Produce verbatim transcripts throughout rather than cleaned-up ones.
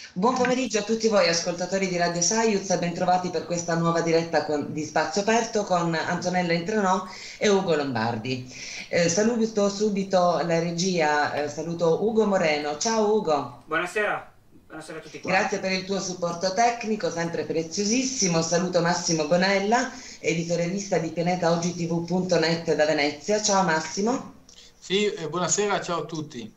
Buon pomeriggio a tutti voi ascoltatori di Radio Saiuz, bentrovati per questa nuova diretta con, di Spazio Aperto con Antonella Intranò e Ugo Lombardi. Eh, saluto subito la regia, eh, saluto Ugo Moreno. Ciao Ugo. Buonasera, buonasera a tutti quanti. Grazie per il tuo supporto tecnico, sempre preziosissimo. Saluto Massimo Bonella, editorialista di pianeta oggi ti vu punto net da Venezia. Ciao Massimo. Sì, eh, buonasera, ciao a tutti.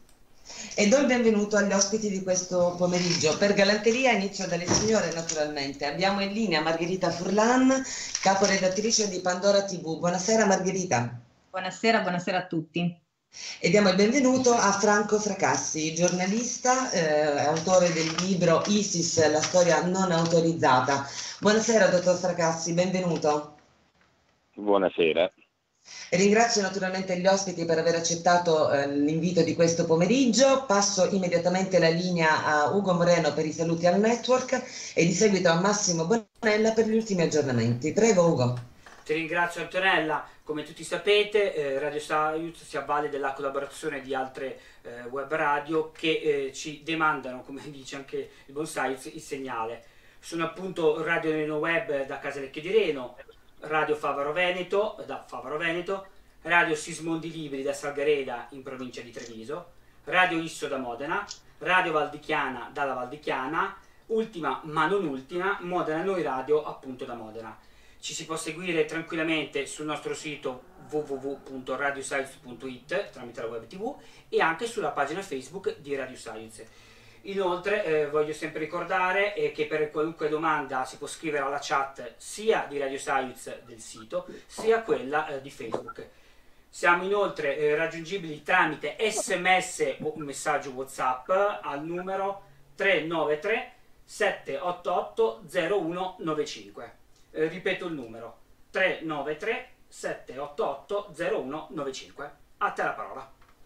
E do il benvenuto agli ospiti di questo pomeriggio. Per galanteria inizio dalle signore naturalmente. Abbiamo in linea Margherita Furlan, caporedattrice di Pandora tivù. Buonasera Margherita. Buonasera, buonasera a tutti. E diamo il benvenuto a Franco Fracassi, giornalista, eh, autore del libro ISIS, la storia non autorizzata. Buonasera dottor Fracassi, benvenuto. Buonasera. Ringrazio naturalmente gli ospiti per aver accettato eh, l'invito di questo pomeriggio. Passo immediatamente la linea a Ugo Moreno per i saluti al network e di seguito a Massimo Bonella per gli ultimi aggiornamenti. Prego Ugo. Ti ringrazio Antonella. Come tutti sapete, eh, Radio Saiuz si avvale della collaborazione di altre eh, web radio che eh, ci demandano, come dice anche il buon Saiuz, il segnale. Sono appunto Radio Neno Web da Casalecchio di Reno, Radio Favaro Veneto, da Favaro Veneto, Radio Sismondi Libri da Salgareda in provincia di Treviso, Radio Isso da Modena, Radio Valdichiana dalla Valdichiana, ultima ma non ultima, Modena Noi Radio appunto da Modena. Ci si può seguire tranquillamente sul nostro sito w w w punto radio saiuz punto it tramite la web tivù e anche sulla pagina Facebook di Radio Saiuz. Inoltre eh, voglio sempre ricordare eh, che per qualunque domanda si può scrivere alla chat sia di Radio Saiuz del sito sia quella eh, di Facebook. Siamo inoltre eh, raggiungibili tramite sms o un messaggio WhatsApp al numero tre nove tre sette otto otto zero uno nove cinque. Eh, ripeto il numero tre nove tre sette otto otto zero uno nove cinque. A te la parola.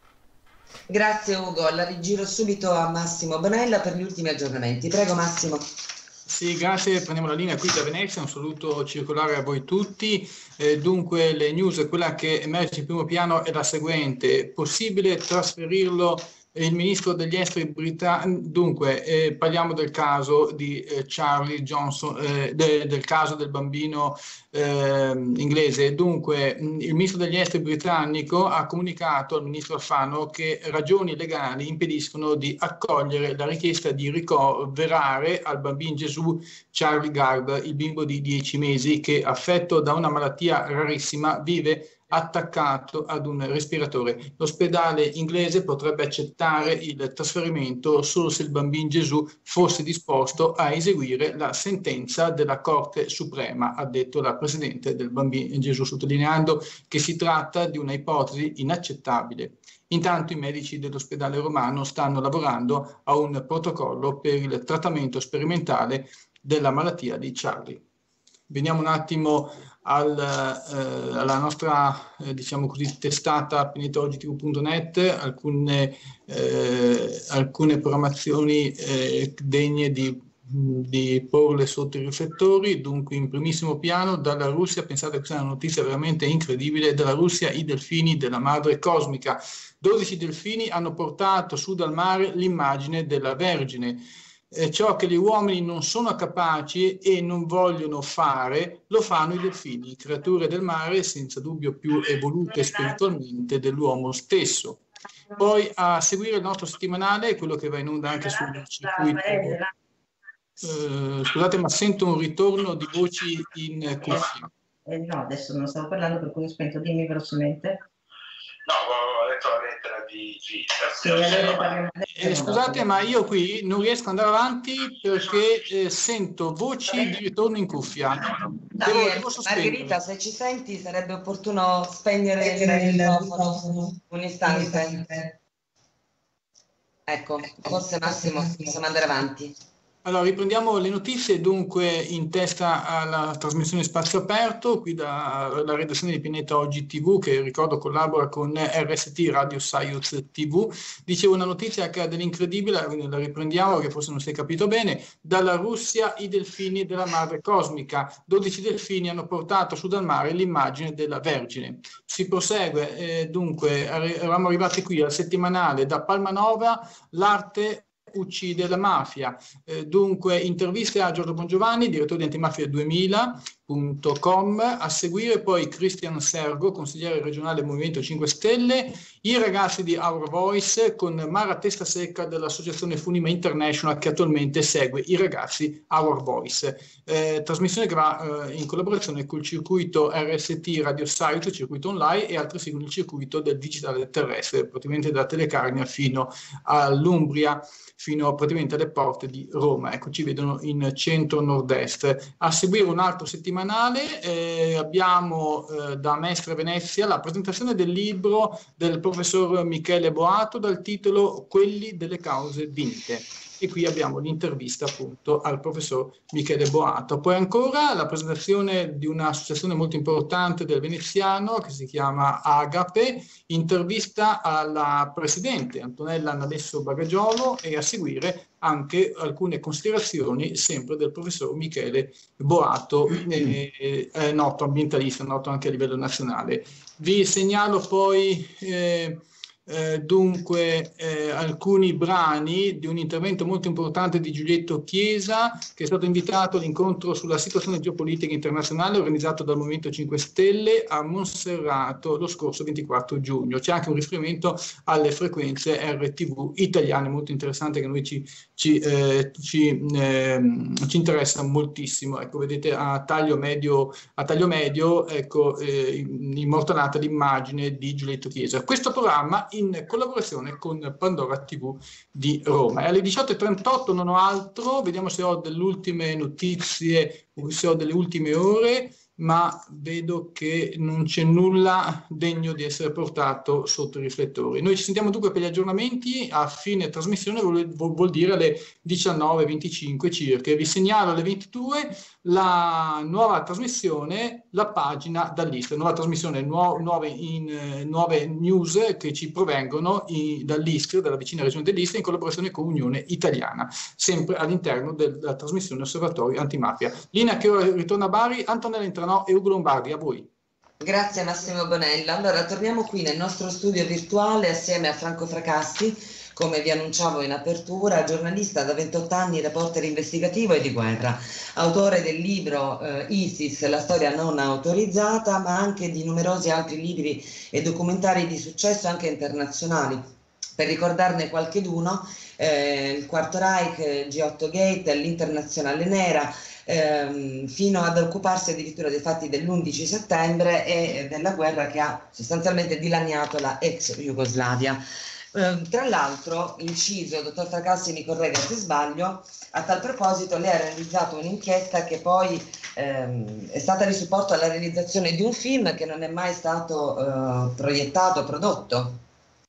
Grazie Ugo, la rigiro subito a Massimo Bonella per gli ultimi aggiornamenti. Prego Massimo. Sì, grazie, prendiamo la linea qui da Venezia, un saluto circolare a voi tutti. Eh, dunque le news, quella che emerge in primo piano è la seguente: possibile trasferirlo il ministro degli esteri britannico. Dunque eh, parliamo del caso di eh, Charlie Johnson, eh, de, del caso del bambino eh, inglese. Dunque mh, il ministro degli esteri britannico ha comunicato al ministro Alfano che ragioni legali impediscono di accogliere la richiesta di ricoverare al bambino Gesù Charlie Garb, il bimbo di dieci mesi che, affetto da una malattia rarissima, vive attaccato ad un respiratore. L'ospedale inglese potrebbe accettare il trasferimento solo se il bambino Gesù fosse disposto a eseguire la sentenza della Corte Suprema, ha detto la presidente del bambino Gesù, sottolineando che si tratta di una ipotesi inaccettabile. Intanto i medici dell'ospedale romano stanno lavorando a un protocollo per il trattamento sperimentale della malattia di Charlie. Veniamo un attimo al, eh, alla nostra eh, diciamo così testata pianeta oggi ti vu punto net, alcune, eh, alcune programmazioni eh, degne di, di porle sotto i riflettori. Dunque in primissimo piano dalla Russia, pensate che questa è una notizia veramente incredibile, dalla Russia i delfini della madre cosmica. dodici delfini hanno portato su dal mare l'immagine della Vergine. Eh, ciò che gli uomini non sono capaci e non vogliono fare, lo fanno i delfini, creature del mare senza dubbio più evolute spiritualmente dell'uomo stesso. Poi a seguire il nostro settimanale, quello che va in onda anche sul circuito. Eh, scusate, ma sento un ritorno di voci in cuffia. Eh, no, adesso non stavo parlando, per cui ho spento. Dimmi velocemente. No, ho letto la lettera di G. Sì, allora eh, scusate, ma io qui non riesco ad andare avanti perché eh, sento voci di ritorno in cuffia. Devo, devo Margherita, se ci senti sarebbe opportuno spegnere il microfono un istante. Ecco, forse Massimo possiamo andare avanti. Allora, riprendiamo le notizie. Dunque, in testa alla trasmissione Spazio Aperto, qui dalla redazione di Pianeta Oggi tivù, che ricordo collabora con R S T Radio Saiuz tivù. Dicevo una notizia che ha dell'incredibile, la riprendiamo che forse non si è capito bene. Dalla Russia i delfini della madre cosmica. dodici delfini hanno portato su dal mare l'immagine della Vergine. Si prosegue, eh, dunque, eravamo arrivati qui al settimanale da Palmanova, l'arte uccide la mafia. Eh, dunque, interviste a Giorgio Bongiovanni, direttore di Antimafia duemila punto com, a seguire poi Cristian Sergo, consigliere regionale del Movimento cinque Stelle, i ragazzi di Our Voice con Mara Testasecca dell'associazione Funima International che attualmente segue i ragazzi Our Voice. Eh, trasmissione che va eh, in collaborazione col circuito R S T Radio Site, circuito online, e altri seguono il circuito del digitale terrestre, praticamente da Telecarnia fino all'Umbria, fino praticamente alle porte di Roma. Ecco, ci vedono in centro-nord-est. A seguire un altro settimanale eh, abbiamo eh, da Mestre Venezia la presentazione del libro del professor Michele Boato dal titolo Quelli delle cause vinte. E qui abbiamo l'intervista appunto al professor Michele Boato. Poi ancora la presentazione di un'associazione molto importante del veneziano che si chiama Agape, intervista alla presidente Antonella Nadesso Bagagiolo, e a seguire anche alcune considerazioni sempre del professor Michele Boato, eh, eh, noto ambientalista, noto anche a livello nazionale. Vi segnalo poi eh, Eh, dunque eh, alcuni brani di un intervento molto importante di Giulietto Chiesa, che è stato invitato all'incontro sulla situazione geopolitica internazionale organizzato dal Movimento cinque Stelle a Monserrato lo scorso ventiquattro giugno. C'è anche un riferimento alle frequenze R T V italiane molto interessante che a noi ci, ci, eh, ci, eh, ci interessa moltissimo. Ecco, vedete a taglio medio, a taglio medio ecco, eh, immortalata l'immagine di Giulietto Chiesa. Questo programma in collaborazione con Pandora tivù di Roma. E alle diciotto e trentotto non ho altro, vediamo se ho delle ultime notizie o se ho delle ultime ore, ma vedo che non c'è nulla degno di essere portato sotto i riflettori. Noi ci sentiamo dunque per gli aggiornamenti a fine trasmissione, vuol, vuol dire alle diciannove e venticinque circa. Vi segnalo alle ventidue la nuova trasmissione, la pagina dall'Istria, nuova trasmissione, nuo, nuove, in, eh, nuove news che ci provengono in, dall'Istria, dalla vicina regione dell'Istria, in collaborazione con Unione Italiana, sempre all'interno della trasmissione Osservatorio Antimafia. Linea che ora ritorna a Bari, Antonella Intranò e Ugo Lombardi, a voi. Grazie Massimo Bonella. Allora torniamo qui nel nostro studio virtuale assieme a Franco Fracassi, come vi annunciavo in apertura, giornalista da ventotto anni, reporter investigativo e di guerra, autore del libro eh, ISIS, la storia non autorizzata, ma anche di numerosi altri libri e documentari di successo anche internazionali. Per ricordarne qualcheduno, eh, il Quarto Reich, G otto Gate, l'Internazionale Nera, ehm, fino ad occuparsi addirittura dei fatti dell'undici settembre e della guerra che ha sostanzialmente dilaniato la ex Jugoslavia. Eh, tra l'altro, inciso, dottor Fracassi mi corregga se sbaglio, a tal proposito lei ha realizzato un'inchiesta che poi ehm, è stata di supporto alla realizzazione di un film che non è mai stato eh, proiettato, prodotto.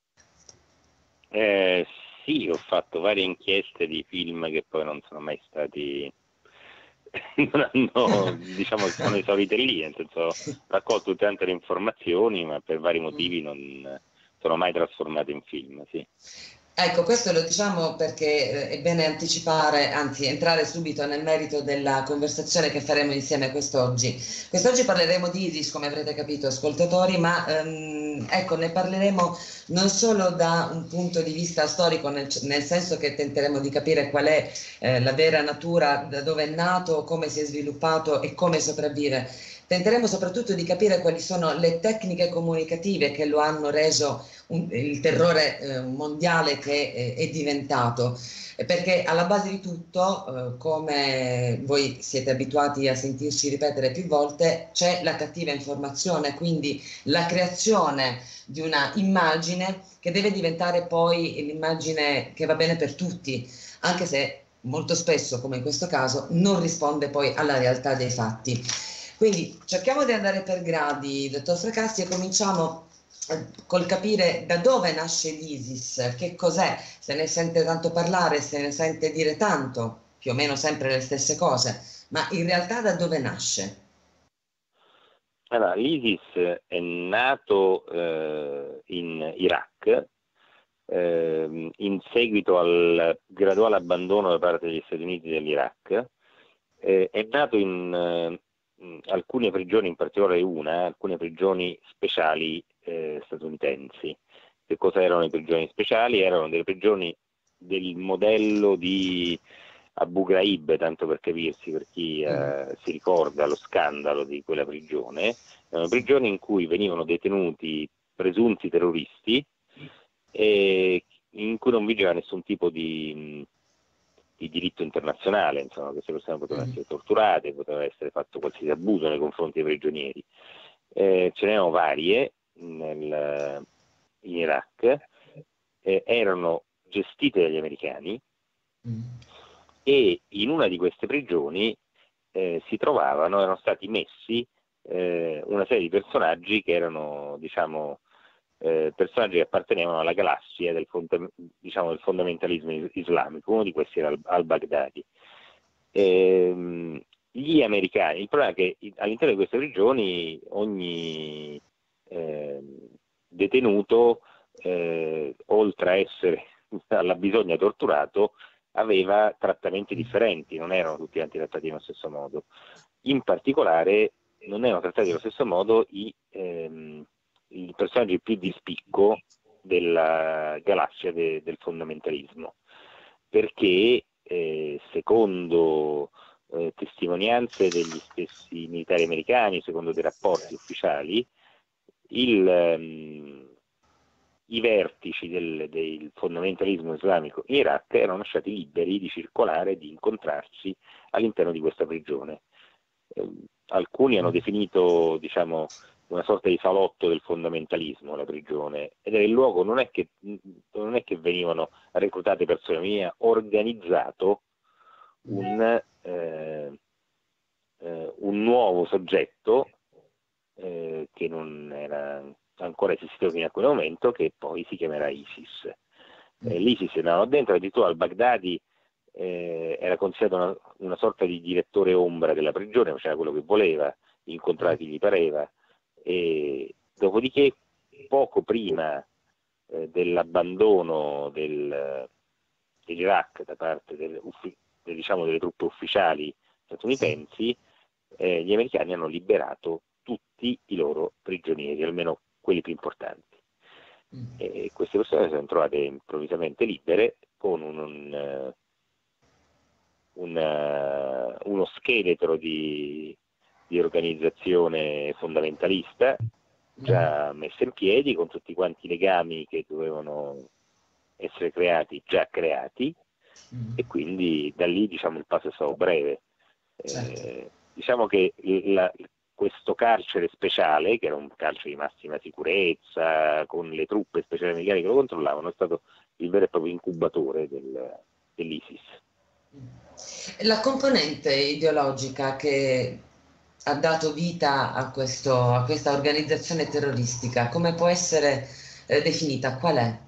Eh, sì, ho fatto varie inchieste di film che poi non sono mai stati, non hanno, diciamo, sono esaurite lì, nel senso, ho raccolto tutte tante le informazioni, ma per vari motivi non sono mai trasformate in film, sì. Ecco, questo lo diciamo perché è bene anticipare, anzi entrare subito nel merito della conversazione che faremo insieme quest'oggi. Quest'oggi parleremo di ISIS, come avrete capito ascoltatori, ma ehm, ecco, ne parleremo non solo da un punto di vista storico, nel, nel senso che tenteremo di capire qual è eh, la vera natura, da dove è nato, come si è sviluppato e come sopravvive. Tenteremo soprattutto di capire quali sono le tecniche comunicative che lo hanno reso un, il terrore eh, mondiale che eh, è diventato, perché alla base di tutto, eh, come voi siete abituati a sentirci ripetere più volte, c'è la cattiva informazione, quindi la creazione di una immagine che deve diventare poi l'immagine che va bene per tutti, anche se molto spesso, come in questo caso, non risponde poi alla realtà dei fatti. Quindi cerchiamo di andare per gradi, dottor Fracassi, e cominciamo col capire da dove nasce l'ISIS, che cos'è, se ne sente tanto parlare, se ne sente dire tanto, più o meno sempre le stesse cose, ma in realtà da dove nasce? Allora, l'ISIS è nato eh, in Iraq eh, in seguito al graduale abbandono da parte degli Stati Uniti dell'Iraq. Eh, è nato in eh, alcune prigioni, in particolare una, alcune prigioni speciali eh, statunitensi. Che cosa erano le prigioni speciali? Erano delle prigioni del modello di Abu Ghraib, tanto per capirsi, per chi eh, si ricorda lo scandalo di quella prigione. È una prigione in cui venivano detenuti presunti terroristi e in cui non vigeva nessun tipo di, di diritto internazionale, insomma, queste persone potevano essere torturate, poteva essere fatto qualsiasi abuso nei confronti dei prigionieri. Eh, ce n'erano varie nel, in Iraq, eh, erano gestite dagli americani mm. e in una di queste prigioni eh, si trovavano, erano stati messi eh, una serie di personaggi che erano, diciamo, eh, personaggi che appartenevano alla galassia del, fonda- diciamo, del fondamentalismo islamico. Uno di questi era al-Baghdadi. Eh, gli americani, il problema è che all'interno di queste prigioni ogni eh, detenuto, eh, oltre a essere alla bisogna torturato, aveva trattamenti differenti, non erano tutti quanti trattati nello stesso modo. In particolare non erano trattati nello stesso modo i, ehm, i personaggi più di spicco della galassia de, del fondamentalismo, perché eh, secondo eh, testimonianze degli stessi militari americani, secondo dei rapporti ufficiali, il, ehm, i vertici del, del fondamentalismo islamico in Iraq erano lasciati liberi di circolare e di incontrarsi all'interno di questa prigione. Eh, alcuni hanno definito, diciamo, una sorta di salotto del fondamentalismo la prigione, ed era il luogo, non è che, non è che venivano reclutate persone, veniva organizzato un, eh, eh, un nuovo soggetto eh, che non era ancora esistito fino a quel momento, che poi si chiamerà ISIS. Eh, L'ISIS andava dentro, addirittura al-Baghdadi eh, era considerato una, una sorta di direttore ombra della prigione, faceva quello che voleva, incontrava chi gli pareva, e dopodiché poco prima eh, dell'abbandono del, dell'Iraq da parte del, del, diciamo, delle truppe ufficiali statunitensi, eh, gli americani hanno liberato tutti i loro prigionieri, almeno quelli più importanti. E queste persone si sono trovate improvvisamente libere con un, un, un, uno scheletro di, di organizzazione fondamentalista già messa in piedi, con tutti quanti i legami che dovevano essere creati, già creati, e quindi da lì, diciamo, il passo è stato breve. Eh, diciamo che la, questo carcere speciale, che era un carcere di massima sicurezza, con le truppe speciali americane che lo controllavano, è stato il vero e proprio incubatore del, dell'ISIS. La componente ideologica che ha dato vita a, questo, a questa organizzazione terroristica, come può essere eh, definita? Qual è?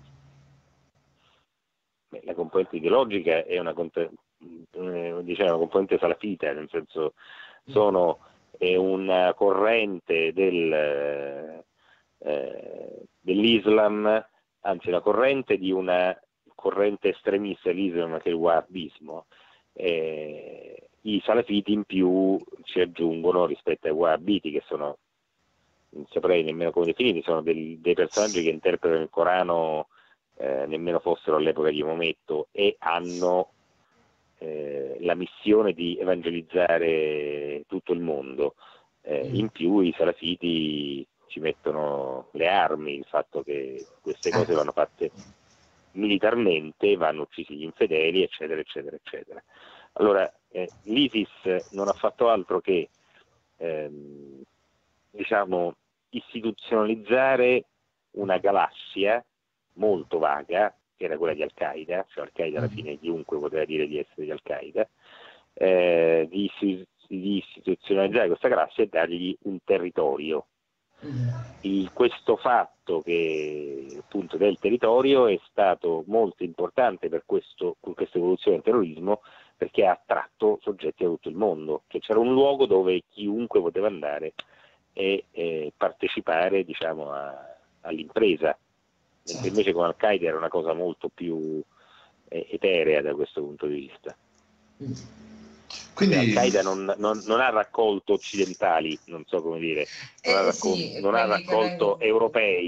Beh, la componente ideologica è una, diciamo, una componente salafita, nel senso sono è una corrente del, eh, dell'Islam, anzi la corrente di una corrente estremista dell'Islam, che è il wahhabismo. Eh, i salafiti in più ci aggiungono rispetto ai wahhabiti, che sono, non saprei nemmeno come definiti, sono dei, dei personaggi che interpretano il Corano eh, nemmeno fossero all'epoca di Maometto, e hanno eh, la missione di evangelizzare tutto il mondo. Eh, in più i salafiti ci mettono le armi, il fatto che queste cose vanno fatte militarmente, vanno uccisi gli infedeli, eccetera, eccetera, eccetera. Allora, eh, l'ISIS non ha fatto altro che ehm, diciamo istituzionalizzare una galassia molto vaga, che era quella di Al-Qaeda, cioè Al-Qaeda alla fine chiunque poteva dire di essere di Al-Qaeda, eh, di, di istituzionalizzare questa galassia e dargli un territorio. Il, questo fatto che appunto del territorio è stato molto importante per questo, per questa evoluzione del terrorismo, perché ha attratto soggetti da tutto il mondo, che c'era un luogo dove chiunque poteva andare e eh, partecipare, diciamo, a, all'impresa, mentre invece con Al-Qaeda era una cosa molto più eh, eterea da questo punto di vista. Quindi Al-Qaeda non, non, non ha raccolto occidentali, non so come dire, non, eh, ha, raccol- sì, non ha raccolto vengono... europei,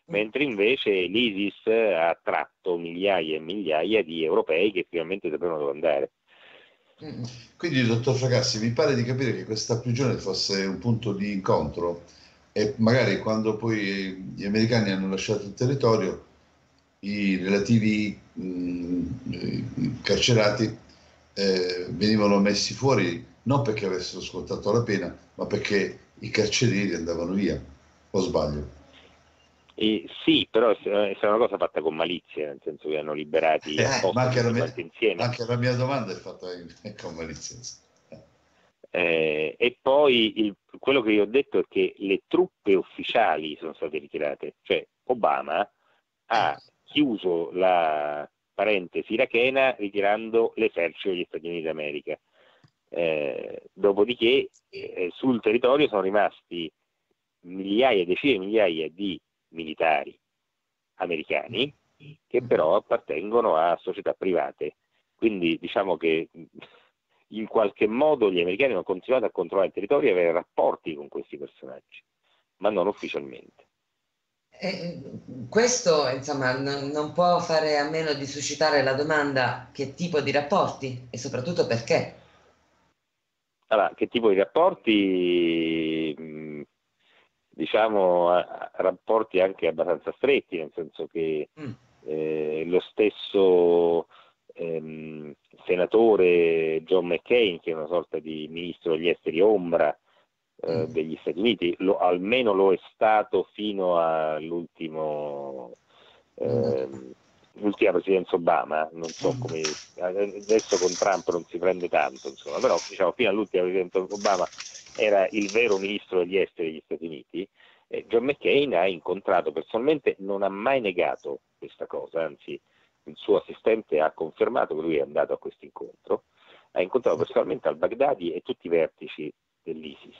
mentre invece l'ISIS ha attratto migliaia e migliaia di europei che finalmente sapevano dove andare. Quindi, dottor Fracassi, mi pare di capire che questa prigione fosse un punto di incontro e magari quando poi gli americani hanno lasciato il territorio, i relativi mh, carcerati eh, venivano messi fuori non perché avessero scontato la pena, ma perché i carcerieri andavano via, o sbaglio? E sì, però è una cosa fatta con malizia, nel senso che hanno liberati Eh, apposta ma anche la, tutti mia, quanti insieme. anche la mia domanda è fatta con malizia. Eh, e poi il, quello che io ho detto è che le truppe ufficiali sono state ritirate, cioè Obama ha chiuso la parentesi irachena ritirando l'esercito degli Stati Uniti d'America. Eh, dopodiché eh, sul territorio sono rimasti migliaia, decine di migliaia di militari americani che però appartengono a società private. Quindi diciamo che in qualche modo gli americani hanno continuato a controllare il territorio e avere rapporti con questi personaggi, ma non ufficialmente. Eh, questo insomma non, non può fare a meno di suscitare la domanda: che tipo di rapporti e soprattutto perché? Allora, che tipo di rapporti? Mh, diciamo a, a rapporti anche abbastanza stretti, nel senso che mm. eh, lo stesso ehm, senatore John McCain, che è una sorta di ministro degli esteri ombra eh, mm. degli Stati Uniti, lo, almeno lo è stato fino all'ultimo eh, l'ultima presidenza Obama, non so come adesso con Trump non si prende tanto, insomma, però diciamo fino all'ultima presidenza Obama era il vero ministro degli esteri degli Stati Uniti. eh, John McCain ha incontrato personalmente, non ha mai negato questa cosa, anzi il suo assistente ha confermato che lui è andato a questo incontro, ha incontrato personalmente al-Baghdadi e tutti i vertici dell'ISIS.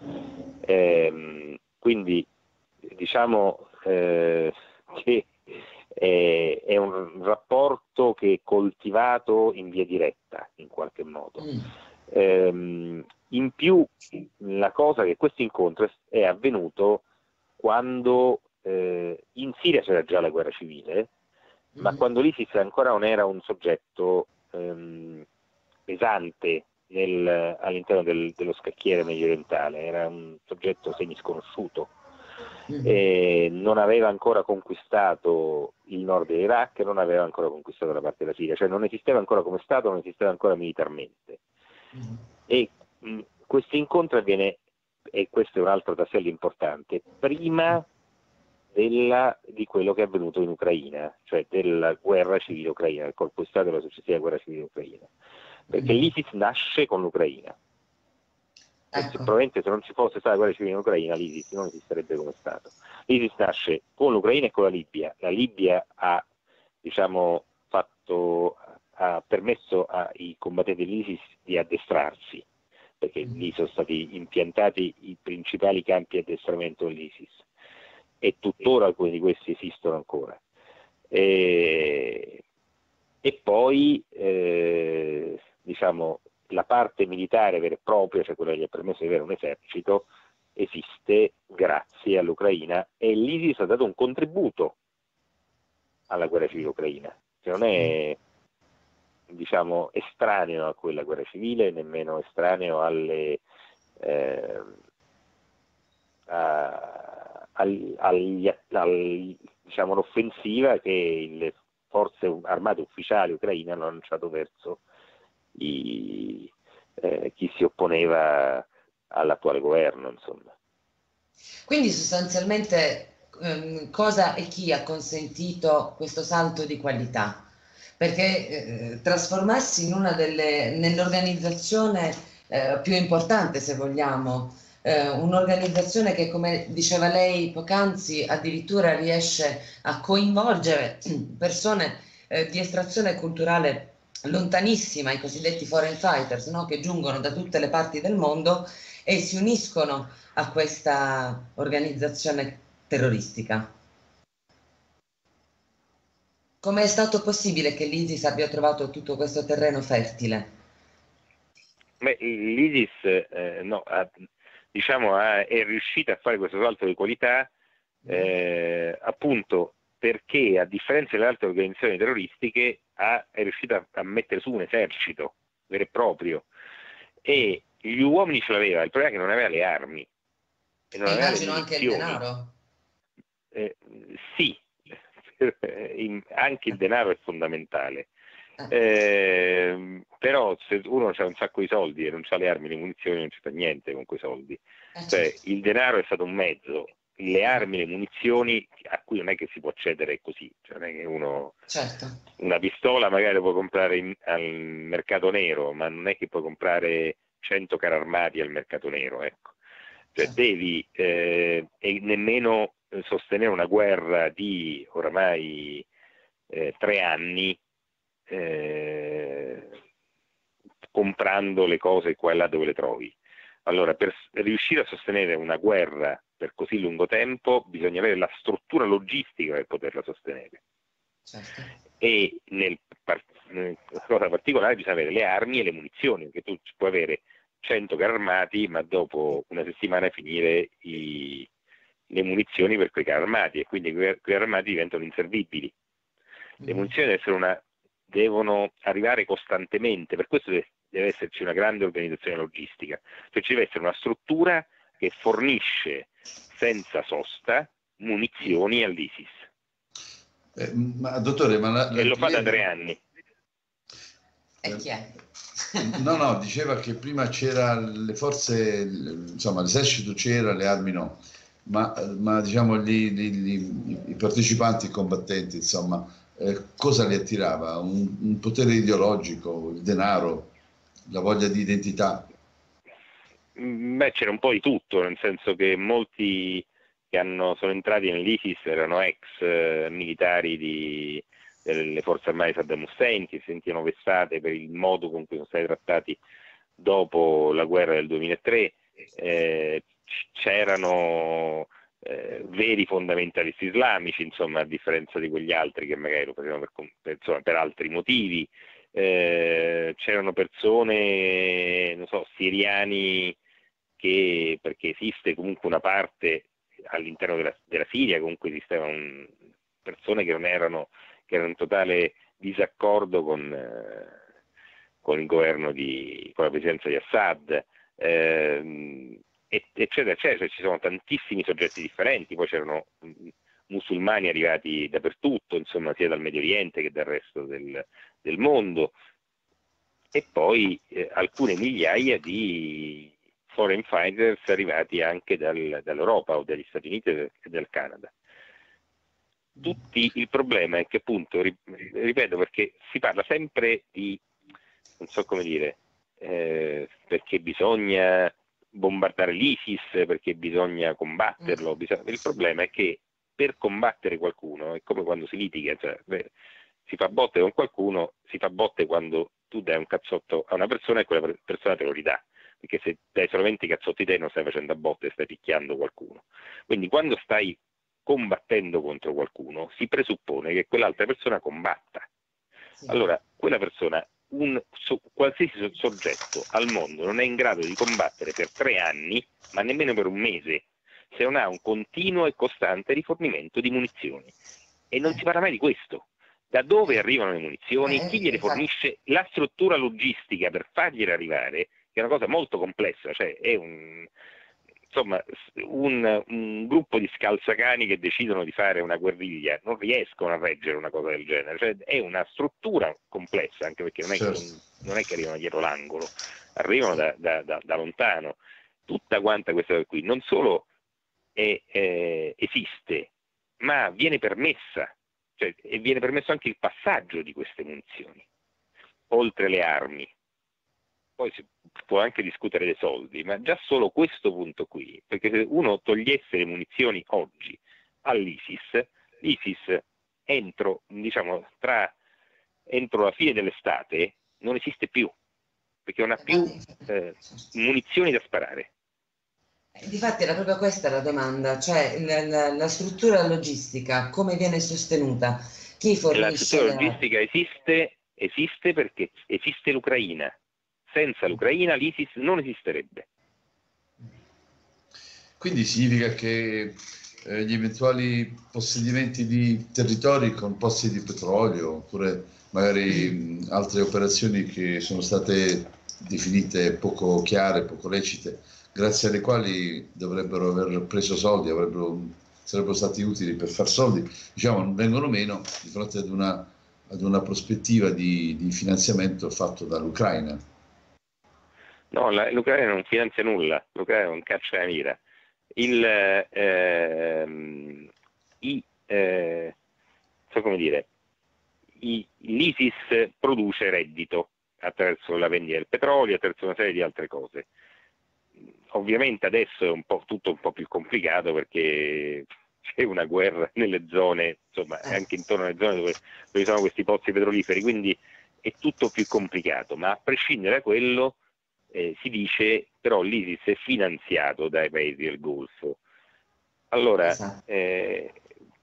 Eh, quindi diciamo eh, che eh, è un rapporto che è coltivato in via diretta in qualche modo. Mm. Eh, in più la cosa che questo incontro è avvenuto quando eh, in Siria c'era già la guerra civile, mm. ma quando l'ISIS ancora non era un soggetto ehm, pesante nel, all'interno del, dello scacchiere mediorientale, era un soggetto semisconosciuto. Mm-hmm. E non aveva ancora conquistato il nord dell'Iraq, non aveva ancora conquistato la parte della Siria, cioè non esisteva ancora come Stato, non esisteva ancora militarmente. Mm-hmm. E mh, questo incontro avviene, e questo è un altro tassello importante, prima della, di quello che è avvenuto in Ucraina, cioè della guerra civile ucraina, del colpo di Stato della successiva guerra civile ucraina, perché mm-hmm. l'ISIS nasce con l'Ucraina. Ecco. Se, probabilmente se non ci fosse stata la guerra civile in Ucraina, l'ISIS non esisterebbe come Stato. L'ISIS nasce con l'Ucraina e con la Libia. La Libia ha, diciamo, fatto, ha permesso ai combattenti dell'ISIS di addestrarsi, perché lì sono stati impiantati i principali campi di addestramento dell'ISIS e tuttora alcuni di questi esistono ancora. E, e poi, eh, diciamo, la parte militare vera e propria, cioè quella che gli ha permesso di avere un esercito, esiste grazie all'Ucraina e l'ISIS ha dato un contributo alla guerra civile ucraina, che non è, diciamo, estraneo a quella guerra civile, nemmeno estraneo alle eh, a, al, agli, al, diciamo, l'offensiva che le forze armate ufficiali ucraine hanno lanciato verso I, eh, chi si opponeva all'attuale governo, insomma. Quindi sostanzialmente ehm, cosa e chi ha consentito questo salto di qualità? Perché eh, trasformarsi in una delle nell'organizzazione eh, più importante, se vogliamo, eh, un'organizzazione che, come diceva lei poc'anzi, addirittura riesce a coinvolgere persone eh, di estrazione culturale lontanissima, i cosiddetti foreign fighters, no? Che giungono da tutte le parti del mondo e si uniscono a questa organizzazione terroristica. Come è stato possibile che l'ISIS abbia trovato tutto questo terreno fertile? Beh, l'ISIS eh, no, ha, diciamo, ha, è riuscita a fare questo salto di qualità eh, appunto perché a differenza delle altre organizzazioni terroristiche ha, è riuscita a mettere su un esercito vero e proprio, e gli uomini ce l'aveva, il problema è che non aveva le armi e non E aveva immagino le anche il munizioni. denaro. Eh, sì, anche il denaro è fondamentale. Eh, però se uno ha un sacco di soldi e non ha le armi, le munizioni, non ci fa niente con quei soldi. Cioè, il denaro è stato un mezzo, le armi, le munizioni a cui non è che si può accedere così, cioè non è che uno certo. una pistola magari può comprare in, al mercato nero, ma non è che puoi comprare cento carri armati al mercato nero, ecco. Cioè certo. devi eh, e nemmeno sostenere una guerra di oramai eh, tre anni eh, comprando le cose qua e là dove le trovi. Allora, per riuscire a sostenere una guerra per così lungo tempo bisogna avere la struttura logistica per poterla sostenere. Certo. E nel, nel cosa particolare bisogna avere le armi e le munizioni, perché tu puoi avere cento carri armati, ma dopo una settimana finire i, le munizioni per quei carri armati, e quindi quei carri armati diventano inservibili. Le munizioni devono, essere una, devono arrivare costantemente, per questo deve, deve esserci una grande organizzazione logistica, cioè ci deve essere una struttura che fornisce senza sosta munizioni all'ISIS. Eh, ma dottore, ma la, la e lo fa da ieri... tre anni. E chi è? No, no, diceva che prima c'era le forze, insomma l'esercito c'era, le armi no, ma, ma diciamo gli, gli, gli, i partecipanti, i combattenti, insomma, eh, cosa li attirava? Un, un potere ideologico, il denaro, la voglia di identità? Beh, c'era un po' di tutto, nel senso che molti che hanno, sono entrati nell'ISIS erano ex eh, militari di, delle forze armate di Saddam Hussein, che si sentivano vessate per il modo con cui sono stati trattati dopo la guerra del duemilatré. Eh, c'erano eh, veri fondamentalisti islamici, insomma, a differenza di quegli altri che magari lo facevano per, per, insomma, per altri motivi. Eh, c'erano persone, non so, siriani, che perché esiste comunque una parte all'interno della, della Siria, comunque esistevano persone che non erano, che erano in totale disaccordo con, eh, con il governo di, con la presidenza di Assad, eh, eccetera, eccetera. Ci sono tantissimi soggetti differenti, poi c'erano musulmani arrivati dappertutto, insomma, sia dal Medio Oriente che dal resto del, del mondo, e poi eh, alcune migliaia di foreign fighters arrivati anche dal, dall'Europa o dagli Stati Uniti e dal Canada. Tutti, il problema è che, appunto, ripeto, perché si parla sempre di, non so come dire, eh, perché bisogna bombardare l'ISIS, perché bisogna combatterlo. Bisogna... Il problema è che per combattere qualcuno è come quando si litiga, cioè, beh, si fa botte con qualcuno, si fa botte quando tu dai un cazzotto a una persona e quella persona te lo ridà, perché se dai solamente i cazzotti te non stai facendo a botte, stai picchiando qualcuno. Quindi quando stai combattendo contro qualcuno si presuppone che quell'altra persona combatta. Sì. Allora, quella persona, un so, qualsiasi so, soggetto al mondo non è in grado di combattere per tre anni, ma nemmeno per un mese, se non ha un continuo e costante rifornimento di munizioni. E non si parla mai di questo. Da dove arrivano le munizioni? Chi gliele fornisce? La struttura logistica per fargliele arrivare, che è una cosa molto complessa, cioè è un, insomma, un, un gruppo di scalzacani che decidono di fare una guerriglia, non riescono a reggere una cosa del genere, cioè è una struttura complessa, anche perché non è, certo. che, non è che arrivano dietro l'angolo, arrivano da, da, da, da lontano. Tutta quanta questa cosa qui non solo è, è, esiste, ma viene permessa, cioè, e viene permesso anche il passaggio di queste munizioni, oltre le armi. Poi si può anche discutere dei soldi, ma già solo questo punto qui, perché se uno togliesse le munizioni oggi all'ISIS, l'ISIS entro, diciamo, tra, entro la fine dell'estate non esiste più, perché non ha più eh, munizioni da sparare. Difatti era proprio questa la domanda, cioè la, la, la struttura logistica, come viene sostenuta? Chi fornisce? La struttura la... logistica esiste, esiste perché esiste l'Ucraina. Senza l'Ucraina l'ISIS non esisterebbe. Quindi significa che eh, gli eventuali possedimenti di territori con pozzi di petrolio, oppure magari mh, altre operazioni che sono state definite poco chiare, poco lecite, grazie alle quali dovrebbero aver preso soldi, avrebbero, sarebbero stati utili per far soldi, diciamo, vengono meno di fronte ad una, ad una prospettiva di, di finanziamento fatto dall'Ucraina. No, la, l'Ucraina non finanzia nulla, l'Ucraina non caccia la mira. Il, ehm, i, eh, so come dire, i, l'ISIS produce reddito attraverso la vendita del petrolio, attraverso una serie di altre cose. Ovviamente adesso è un po' tutto un po' più complicato perché c'è una guerra nelle zone, insomma, anche intorno alle zone dove, dove sono questi pozzi petroliferi, quindi è tutto più complicato, ma a prescindere da quello eh, si dice però l'ISIS è finanziato dai paesi del Golfo. Allora, Esatto. eh,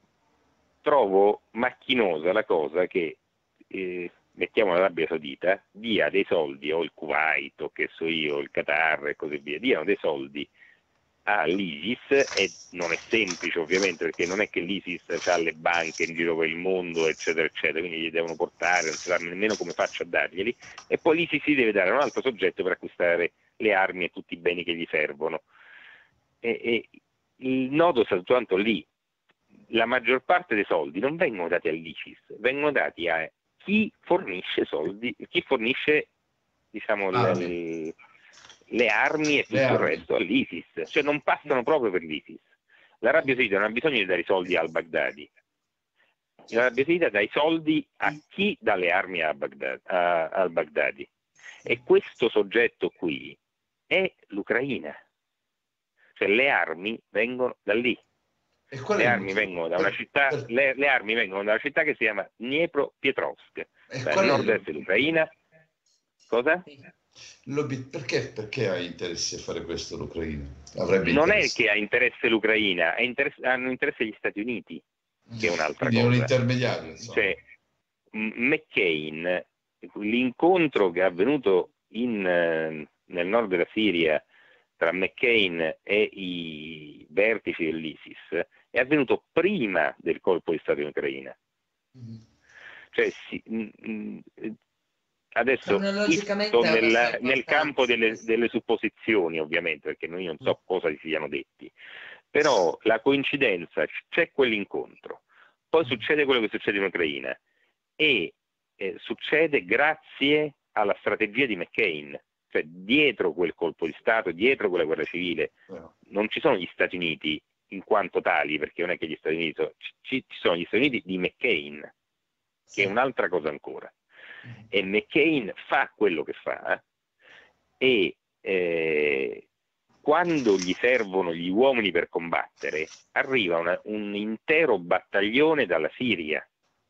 trovo macchinosa la cosa che eh, mettiamo l'Arabia Saudita, dia dei soldi, o il Kuwait, o che so io, il Qatar e così via, diano dei soldi all'ISIS, e non è semplice ovviamente perché non è che l'ISIS ha le banche in giro per il mondo, eccetera, eccetera, quindi gli devono portare, non si sa nemmeno come faccio a darglieli, e poi l'ISIS si deve dare a un altro soggetto per acquistare le armi e tutti i beni che gli servono. E, e il nodo sta soltanto lì. La maggior parte dei soldi non vengono dati all'ISIS, vengono dati a chi fornisce soldi, chi fornisce, diciamo, Armi. le, le armi e tutto Le il armi. resto all'ISIS, cioè non passano proprio per l'ISIS. L'Arabia Saudita non ha bisogno di dare i soldi al Baghdadi, l'Arabia Saudita dà i soldi a chi dà le armi a Baghdad, a, al Baghdadi, e questo soggetto qui è l'Ucraina, cioè le armi vengono da lì. E qual è Le il armi motivo? vengono da una Per- città, per- le, le armi vengono da una città che si chiama Dnepropetrovsk, e cioè qual nel è nord-est il- dell'Ucraina. Cosa? l'obi- perché, perché ha interesse a fare questo l'Ucraina? Avrebbe Non è interesse. che ha interesse l'Ucraina, è interesse- hanno interesse gli Stati Uniti, che è un'altra Quindi è un cosa. intermediario, insomma. Cioè, M- McCain, l'incontro che è avvenuto in, eh, nel nord della Siria tra McCain e i vertici dell'ISIS è avvenuto prima del colpo di Stato in Ucraina. Mhm. Cioè, si, mh, mh, adesso Cronologicamente sto ha una nella- sua nel campo importanza, delle, sì. delle supposizioni, ovviamente, perché noi non so cosa si siano detti, però la coincidenza, c'è quell'incontro, poi succede quello che succede in Ucraina e eh, succede grazie alla strategia di McCain, cioè dietro quel colpo di Stato, dietro quella guerra civile, Però, non ci sono gli Stati Uniti in quanto tali, perché non è che gli Stati Uniti sono, ci, ci sono gli Stati Uniti di McCain, che Sì. è un'altra cosa ancora. E McCain fa quello che fa e eh, quando gli servono gli uomini per combattere, arriva una, un intero battaglione dalla Siria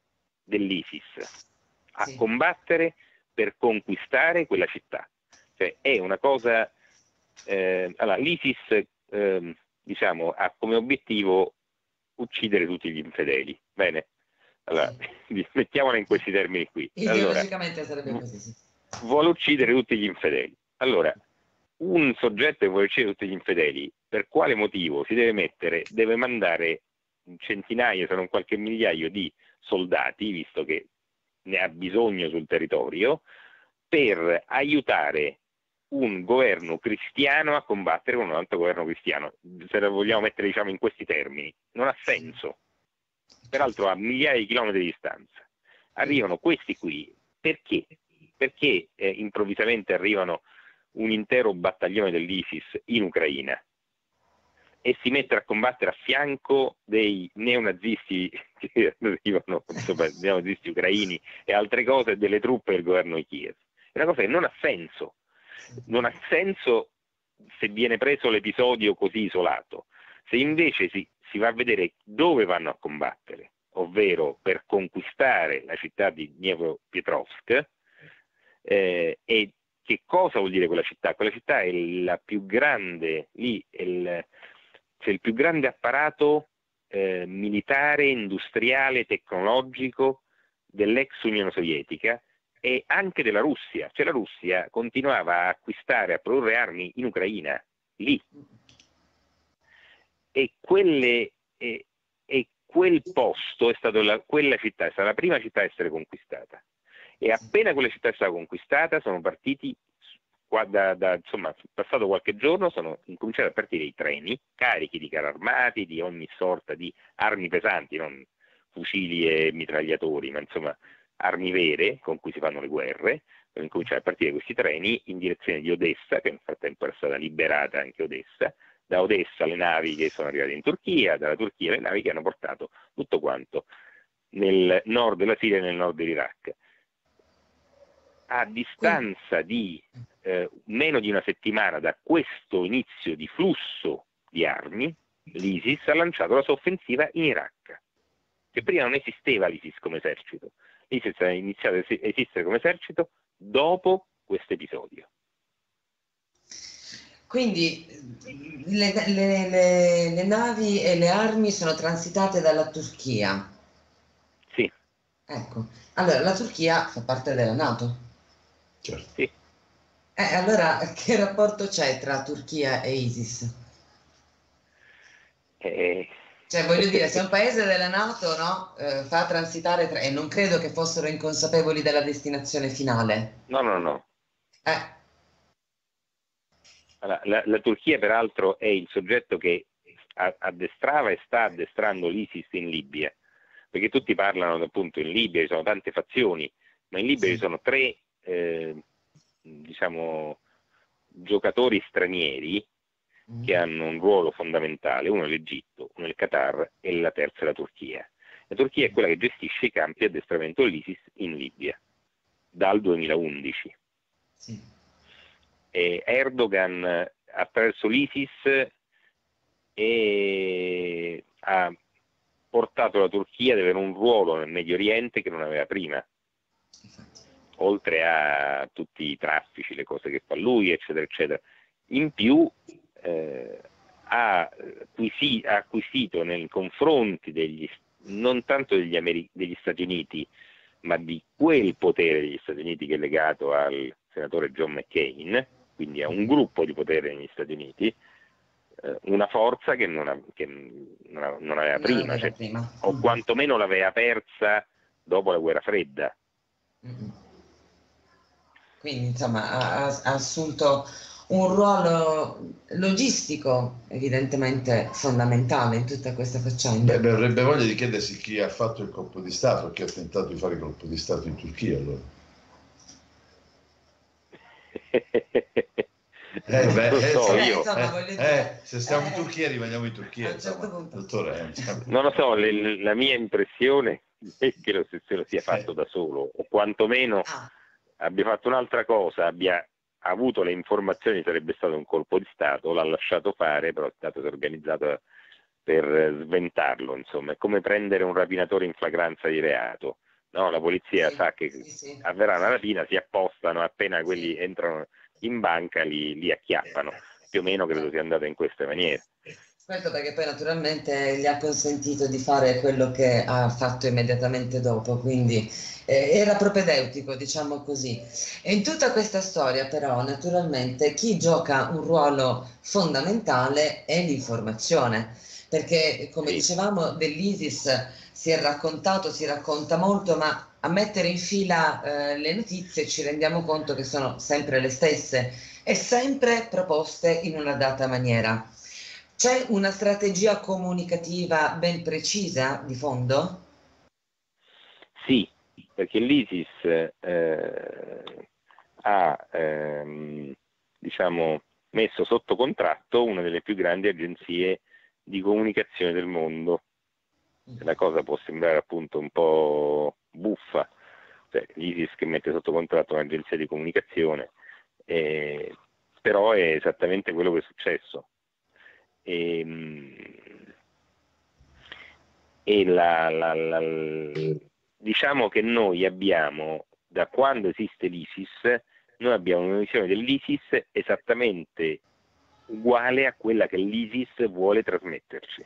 dell'ISIS a Sì. combattere per conquistare quella città. Cioè è una cosa eh, allora, l'ISIS eh, diciamo ha come obiettivo uccidere tutti gli infedeli. Bene? Allora, Sì. mettiamola in questi termini qui. Allora, Ideologicamente sarebbe così, sì. vuole uccidere tutti gli infedeli. Allora, un soggetto che vuole uccidere tutti gli infedeli, per quale motivo si deve mettere, deve mandare centinaia, se non qualche migliaio di soldati, visto che ne ha bisogno sul territorio, per aiutare un governo cristiano a combattere con un altro governo cristiano. Se lo vogliamo mettere, diciamo, in questi termini, non ha senso. Peraltro a migliaia di chilometri di distanza. Arrivano questi qui, perché? Perché eh, improvvisamente arrivano un intero battaglione dell'ISIS in Ucraina e si mettono a combattere a fianco dei neonazisti che arrivano, insomma, neonazisti ucraini e altre cose, delle truppe del governo di Kiev. È una cosa che non ha senso. Non ha senso se viene preso l'episodio così isolato. Se invece si, si va a vedere dove vanno a combattere, ovvero per conquistare la città di Dnepropetrovsk, eh, e che cosa vuol dire quella città? Quella città è la più grande, lì è il, c'è il più grande apparato eh, militare, industriale, tecnologico dell'ex Unione Sovietica e anche della Russia. Cioè la Russia continuava a acquistare, a produrre armi in Ucraina, lì. E quelle e, e quel posto è stato la, quella città è stata la prima città a essere conquistata, e appena quella città è stata conquistata sono partiti qua da, da, insomma, passato qualche giorno sono incominciati a partire i treni carichi di carri armati, di ogni sorta di armi pesanti, non fucili e mitragliatori, ma insomma armi vere con cui si fanno le guerre. Sono incominciati a partire questi treni in direzione di Odessa, che nel frattempo era stata liberata anche Odessa. Da Odessa le navi che sono arrivate in Turchia, dalla Turchia le navi che hanno portato tutto quanto nel nord della Siria e nel nord dell'Iraq. A distanza di eh, meno di una settimana da questo inizio di flusso di armi, l'ISIS ha lanciato la sua offensiva in Iraq, che prima non esisteva l'ISIS come esercito. L'ISIS ha iniziato a esistere come esercito dopo questo episodio. Quindi le, le, le, le navi e le armi sono transitate dalla Turchia. Sì. Ecco, allora la Turchia fa parte della NATO. Certo. Sì. Eh, allora che rapporto c'è tra Turchia e ISIS? Eh, Cioè, voglio dire, se un paese della NATO, no, eh, fa transitare, tra... e non credo che fossero inconsapevoli della destinazione finale. No, no, no. Eh. La, la, la Turchia peraltro è il soggetto che addestrava e sta addestrando l'ISIS in Libia, perché tutti parlano appunto in Libia, ci sono tante fazioni, ma in Libia Sì. ci sono tre eh, diciamo giocatori stranieri mm. che hanno un ruolo fondamentale, uno è l'Egitto, uno è il Qatar e la terza è la Turchia. La Turchia è quella che gestisce i campi di addestramento dell'ISIS in Libia dal duemilaundici. Sì. E Erdogan attraverso l'ISIS e ha portato la Turchia ad avere un ruolo nel Medio Oriente che non aveva prima, oltre a tutti i traffici, le cose che fa lui, eccetera, eccetera. In più eh, ha, acquisi, ha acquisito nei confronti degli, non tanto degli, Ameri- degli Stati Uniti, ma di quel potere degli Stati Uniti che è legato al senatore John McCain, quindi a un gruppo di potere negli Stati Uniti, eh, una forza che non, ha, che non, non aveva non prima, aveva cioè, prima. o Mm. quantomeno l'aveva persa dopo la guerra fredda. Mm. Quindi insomma ha, ha assunto un ruolo logistico evidentemente fondamentale in tutta questa faccenda. Beh, verrebbe voglia di chiedersi chi ha fatto il colpo di Stato, chi ha tentato di fare il colpo di Stato in Turchia allora. Eh, beh, non lo so, eh, io. Insomma, eh, dire, eh, se stiamo in eh, Turchia rimaniamo in Turchia, a un certo insomma, punto. dottore. Eh, Non lo so, le, la mia impressione è che lo, se lo sia fatto da solo, o quantomeno Ah. abbia fatto un'altra cosa, abbia avuto le informazioni, sarebbe stato un colpo di Stato, l'ha lasciato fare, però è stato organizzato per sventarlo, insomma. È come prendere un rapinatore in flagranza di reato. No, la polizia Sì, sa che sì, sì. avverrà una rapina, si appostano, appena quelli Sì. entrano in banca li, li acchiappano. Più o meno credo sia andata in questa maniera. Questo perché poi naturalmente gli ha consentito di fare quello che ha fatto immediatamente dopo, quindi eh, era propedeutico, diciamo così. E in tutta questa storia però naturalmente chi gioca un ruolo fondamentale è l'informazione, perché come Sì. dicevamo dell'ISIS si è raccontato, si racconta molto, ma a mettere in fila eh, le notizie ci rendiamo conto che sono sempre le stesse e sempre proposte in una data maniera. C'è una strategia comunicativa ben precisa di fondo? Sì, perché l'ISIS eh, ha ehm, diciamo, messo sotto contratto una delle più grandi agenzie di comunicazione del mondo. La cosa può sembrare appunto un po' buffa, cioè l'ISIS che mette sotto contratto un'agenzia di comunicazione, eh, però è esattamente quello che è successo. E, e la, la, la, diciamo che noi abbiamo, da quando esiste l'ISIS, noi abbiamo una visione dell'ISIS esattamente uguale a quella che l'ISIS vuole trasmetterci.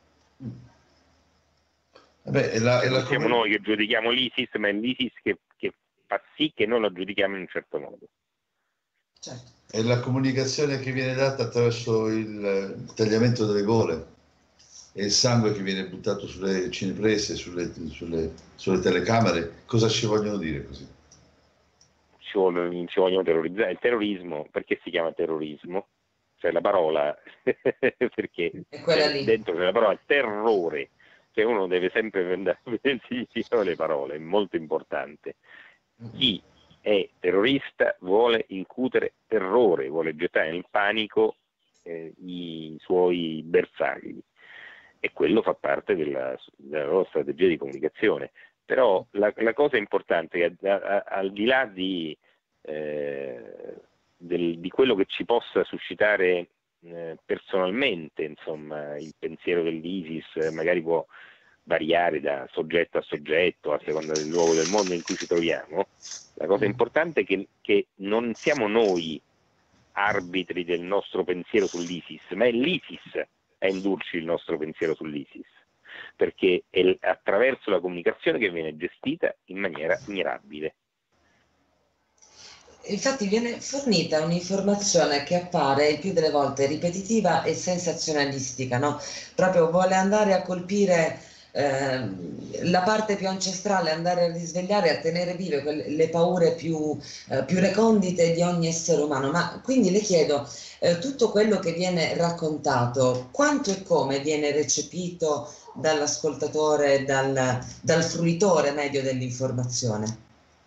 Vabbè, è la, è la Non siamo come... noi che giudichiamo l'ISIS, ma è l'ISIS che, che fa sì che noi lo giudichiamo in un certo modo. Certo. È la comunicazione che viene data attraverso il, il tagliamento delle gole. e il sangue che viene buttato sulle cineprese, sulle, sulle, sulle telecamere, cosa ci vogliono dire così? Ci vogliono, ci vogliono terrorizzare. Il terrorismo, perché si chiama terrorismo? Cioè la parola, perché dentro c'è la parola terrore, cioè uno deve sempre vedere il significato delle parole, è molto importante. Chi è terrorista vuole incutere terrore, vuole gettare nel panico eh, i suoi bersagli, e quello fa parte della, della loro strategia di comunicazione. Però la, la cosa importante è che a, a, al di là di, eh, del, di quello che ci possa suscitare eh, personalmente, insomma, il pensiero dell'ISIS magari può variare da soggetto a soggetto a seconda del luogo del mondo in cui ci troviamo. La cosa importante è che, che non siamo noi arbitri del nostro pensiero sull'ISIS, ma è l'ISIS a indurci il nostro pensiero sull'ISIS, perché è attraverso la comunicazione che viene gestita in maniera mirabile. Infatti viene fornita un'informazione che appare il più delle volte ripetitiva e sensazionalistica, no? Proprio vuole andare a colpire eh, la parte più ancestrale, andare a risvegliare, a tenere vive quelle, le paure più, eh, più recondite di ogni essere umano. Ma quindi le chiedo, eh, tutto quello che viene raccontato, quanto e come viene recepito dall'ascoltatore, dal, dal fruitore medio dell'informazione?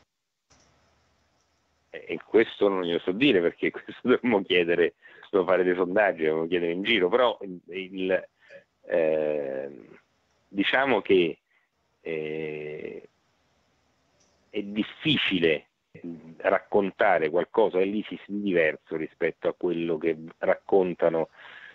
E questo non glielo so dire, perché questo dovremmo chiedere, dobbiamo fare dei sondaggi, dobbiamo chiedere in giro, però il, eh, diciamo che eh, è difficile raccontare qualcosa dell'ISIS di diverso rispetto a quello che raccontano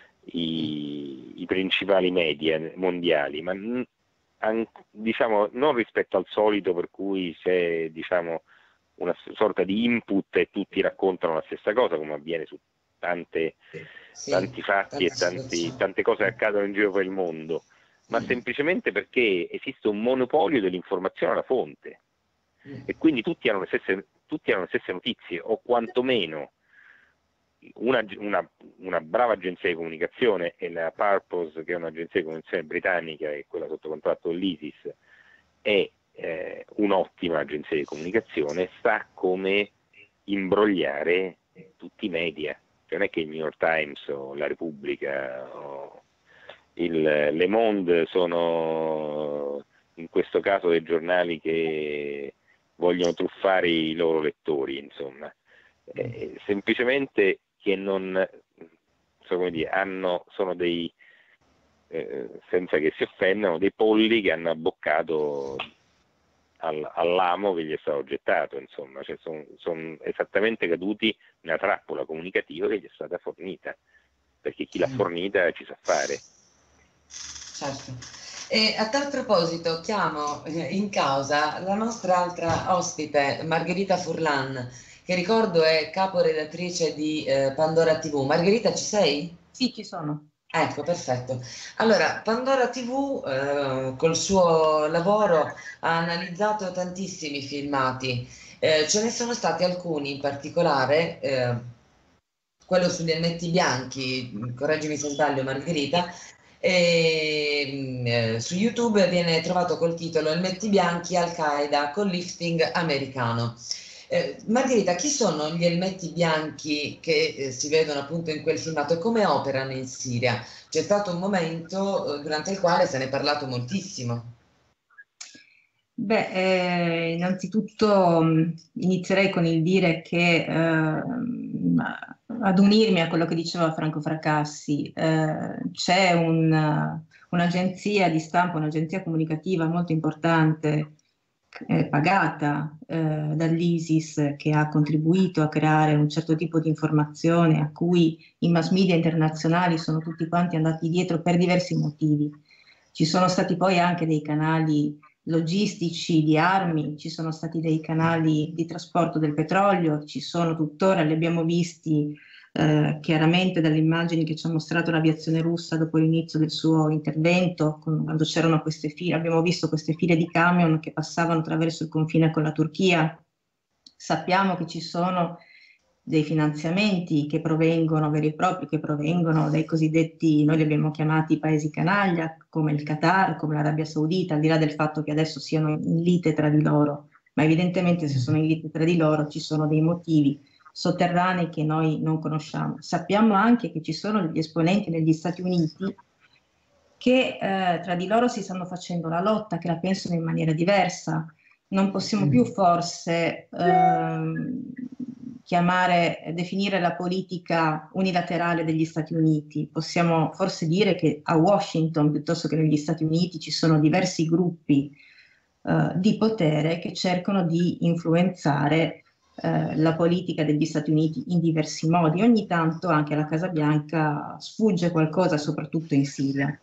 i, i principali media mondiali, ma an, diciamo non rispetto al solito, per cui c'è, diciamo, una sorta di input e tutti raccontano la stessa cosa, come avviene su tante, sì, tanti fatti e tanti, tante cose che accadono in giro per il mondo, ma mm. semplicemente perché esiste un monopolio dell'informazione alla fonte mm. e quindi tutti hanno le stesse, tutti hanno le stesse notizie, o quantomeno una, una, una brava agenzia di comunicazione, e la Purpose, che è un'agenzia di comunicazione britannica e quella sotto contratto dell'ISIS, è Eh, un'ottima agenzia di comunicazione, sa come imbrogliare tutti i media. Cioè, non è che il New York Times o la Repubblica o il Le Monde sono in questo caso dei giornali che vogliono truffare i loro lettori, insomma, eh, semplicemente che non so come dire, hanno, sono dei eh, senza che si offendano, dei polli che hanno abboccato all'amo che gli è stato gettato, insomma, cioè sono son esattamente caduti nella trappola comunicativa che gli è stata fornita, perché chi l'ha fornita ci sa fare. Certo. E a tal proposito chiamo in causa la nostra altra ospite, Margherita Furlan, che ricordo è caporedattrice di eh, Pandora tivù. Margherita, ci sei? Sì, ci sono. Ecco, perfetto. Allora, Pandora tivù eh, col suo lavoro ha analizzato tantissimi filmati, eh, ce ne sono stati alcuni in particolare, eh, quello sugli elmetti bianchi, correggimi se sbaglio Margherita, e, eh, su YouTube viene trovato col titolo Elmetti bianchi, Al-Qaeda con lifting americano. Eh, Margherita, chi sono gli elmetti bianchi che eh, si vedono appunto in quel filmato e come operano in Siria? C'è stato un momento eh, durante il quale se ne è parlato moltissimo. Beh, eh, innanzitutto mh, inizierei con il dire che eh, ad unirmi a quello che diceva Franco Fracassi, eh, c'è un, un'agenzia di stampa, un'agenzia comunicativa molto importante, Eh, pagata eh, dall'ISIS, che ha contribuito a creare un certo tipo di informazione a cui i mass media internazionali sono tutti quanti andati dietro per diversi motivi. Ci sono stati poi anche dei canali logistici di armi, ci sono stati dei canali di trasporto del petrolio, ci sono tuttora, li abbiamo visti Eh, chiaramente dalle immagini che ci ha mostrato l'aviazione russa dopo l'inizio del suo intervento, con, quando c'erano queste file, abbiamo visto queste file di camion che passavano attraverso il confine con la Turchia. Sappiamo che ci sono dei finanziamenti che provengono, veri e propri, che provengono dai cosiddetti, noi li abbiamo chiamati paesi canaglia, come il Qatar, come l'Arabia Saudita, al di là del fatto che adesso siano in lite tra di loro, ma evidentemente se sono in lite tra di loro ci sono dei motivi sotterranei che noi non conosciamo. Sappiamo anche che ci sono degli esponenti negli Stati Uniti che eh, tra di loro si stanno facendo la lotta, che la pensano in maniera diversa. Non possiamo più forse ehm, chiamare, definire la politica unilaterale degli Stati Uniti. Possiamo forse dire che a Washington, piuttosto che negli Stati Uniti, ci sono diversi gruppi eh, di potere che cercano di influenzare eh, la politica degli Stati Uniti in diversi modi. Ogni tanto anche alla Casa Bianca sfugge qualcosa, soprattutto in Siria.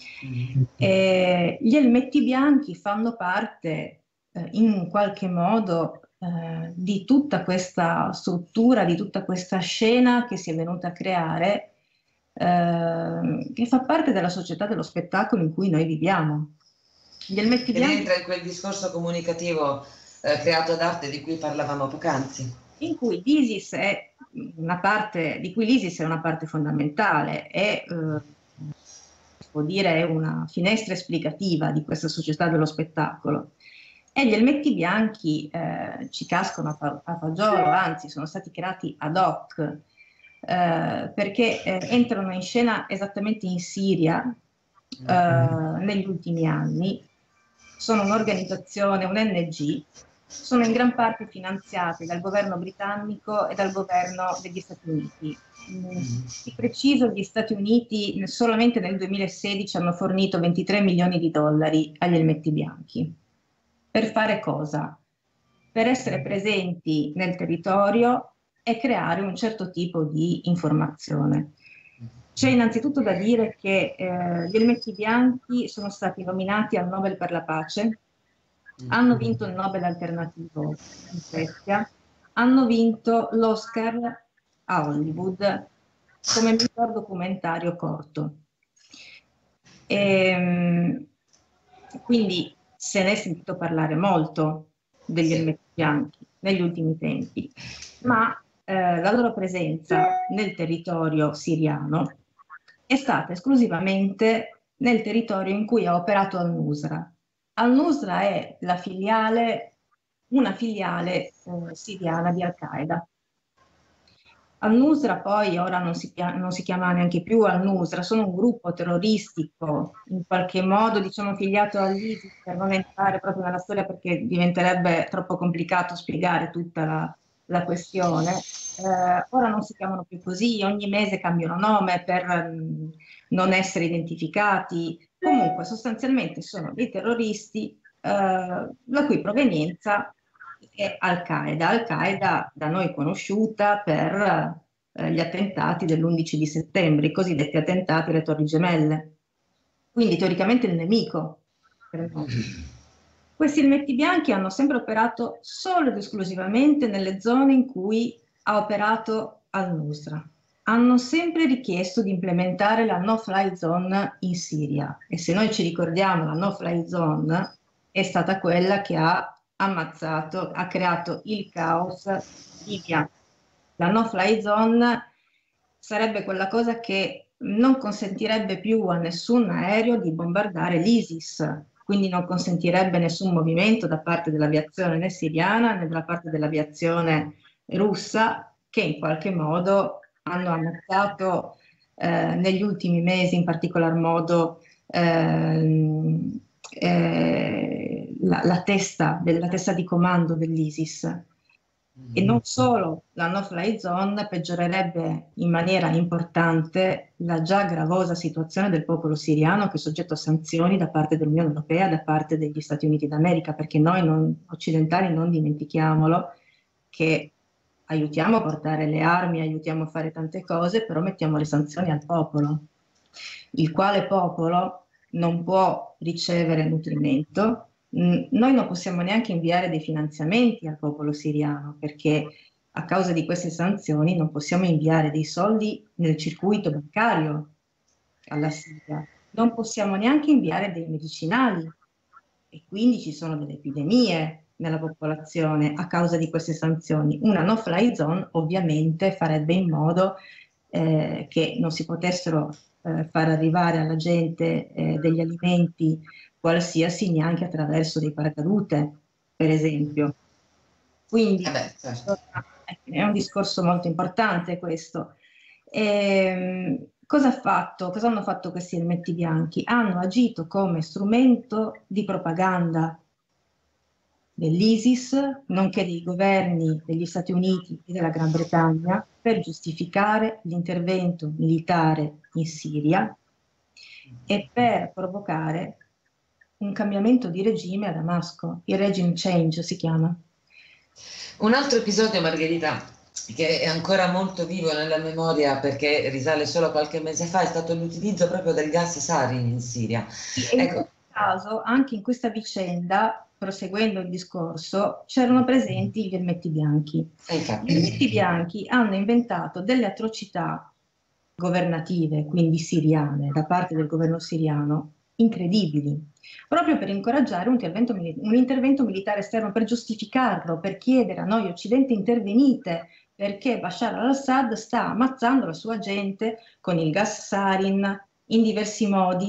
E gli elmetti bianchi fanno parte eh, in qualche modo eh, di tutta questa struttura, di tutta questa scena che si è venuta a creare, eh, che fa parte della società dello spettacolo in cui noi viviamo. Gli elmetti Che bianchi rientra in quel discorso comunicativo eh, creato d'arte di cui parlavamo poc'anzi. In cui l'ISIS è una parte, di cui l'ISIS è una parte fondamentale, è eh, può dire una finestra esplicativa di questa società dello spettacolo. E gli elmetti bianchi eh, ci cascano a, fa a fagiolo, anzi sono stati creati ad hoc, eh, perché eh, entrano in scena esattamente in Siria eh, negli ultimi anni. Sono un'organizzazione, un N G, sono in gran parte finanziati dal governo britannico e dal governo degli Stati Uniti. Di preciso, gli Stati Uniti solamente nel duemilasedici hanno fornito ventitré milioni di dollari agli elmetti bianchi. Per fare cosa? Per essere presenti nel territorio e creare un certo tipo di informazione. C'è innanzitutto da dire che eh, gli elmetti bianchi sono stati nominati al Nobel per la pace, hanno vinto il Nobel alternativo in Svezia, hanno vinto l'Oscar a Hollywood come miglior documentario corto. E, quindi se ne è sentito parlare molto degli elmetti bianchi negli ultimi tempi, ma eh, la loro presenza nel territorio siriano è stata esclusivamente nel territorio in cui ha operato Al-Nusra. Al-Nusra è la filiale, una filiale eh, siriana di Al-Qaeda. Al-Nusra poi ora non si, non si chiama neanche più Al-Nusra, sono un gruppo terroristico, in qualche modo diciamo affiliato all'ISIS, per non entrare proprio nella storia perché diventerebbe troppo complicato spiegare tutta la, la questione. Eh, ora non si chiamano più così, ogni mese cambiano nome per mh, non essere identificati. Comunque sostanzialmente sono dei terroristi eh, la cui provenienza è Al-Qaeda, Al-Qaeda da noi conosciuta per eh, gli attentati dell'undici di settembre, i cosiddetti attentati alle Torri Gemelle. Quindi teoricamente il nemico. Per noi. Questi elmetti bianchi hanno sempre operato solo ed esclusivamente nelle zone in cui ha operato Al-Nusra. Hanno sempre richiesto di implementare la no-fly zone in Siria e se noi ci ricordiamo la no-fly zone è stata quella che ha ammazzato, ha creato il caos in Libia. La no-fly zone sarebbe quella cosa che non consentirebbe più a nessun aereo di bombardare l'ISIS, quindi non consentirebbe nessun movimento da parte dell'aviazione né siriana né da parte dell'aviazione russa, che in qualche modo hanno ammazzato eh, negli ultimi mesi, in particolar modo eh, eh, la, la, testa della testa di comando dell'ISIS. E non solo, la no-fly zone peggiorerebbe in maniera importante la già gravosa situazione del popolo siriano che è soggetto a sanzioni da parte dell'Unione Europea, da parte degli Stati Uniti d'America, perché noi non, occidentali non dimentichiamolo che aiutiamo a portare le armi, aiutiamo a fare tante cose, però mettiamo le sanzioni al popolo, il quale popolo non può ricevere nutrimento. Noi non possiamo neanche inviare dei finanziamenti al popolo siriano perché a causa di queste sanzioni non possiamo inviare dei soldi nel circuito bancario alla Siria, non possiamo neanche inviare dei medicinali e quindi ci sono delle epidemie nella popolazione a causa di queste sanzioni. Una no-fly zone ovviamente farebbe in modo eh, che non si potessero eh, far arrivare alla gente eh, degli alimenti qualsiasi neanche attraverso dei paracadute, per esempio. Quindi Eh beh, certo. è un discorso molto importante questo. E, cosa ha fatto? Cosa hanno fatto questi elmetti bianchi? Hanno agito come strumento di propaganda dell'ISIS, nonché dei governi degli Stati Uniti e della Gran Bretagna, per giustificare l'intervento militare in Siria e per provocare un cambiamento di regime a Damasco. Il regime change si chiama. Un altro episodio, Margherita, che è ancora molto vivo nella memoria perché risale solo a qualche mese fa, è stato l'utilizzo proprio del gas sarin in Siria. E in Ecco. questo caso, anche in questa vicenda, proseguendo il discorso, c'erano presenti gli elmetti bianchi. Gli elmetti bianchi hanno inventato delle atrocità governative, quindi siriane, da parte del governo siriano, incredibili, proprio per incoraggiare un intervento, un intervento militare esterno, per giustificarlo, per chiedere a noi occidente intervenite, perché Bashar al-Assad sta ammazzando la sua gente con il gas sarin in diversi modi.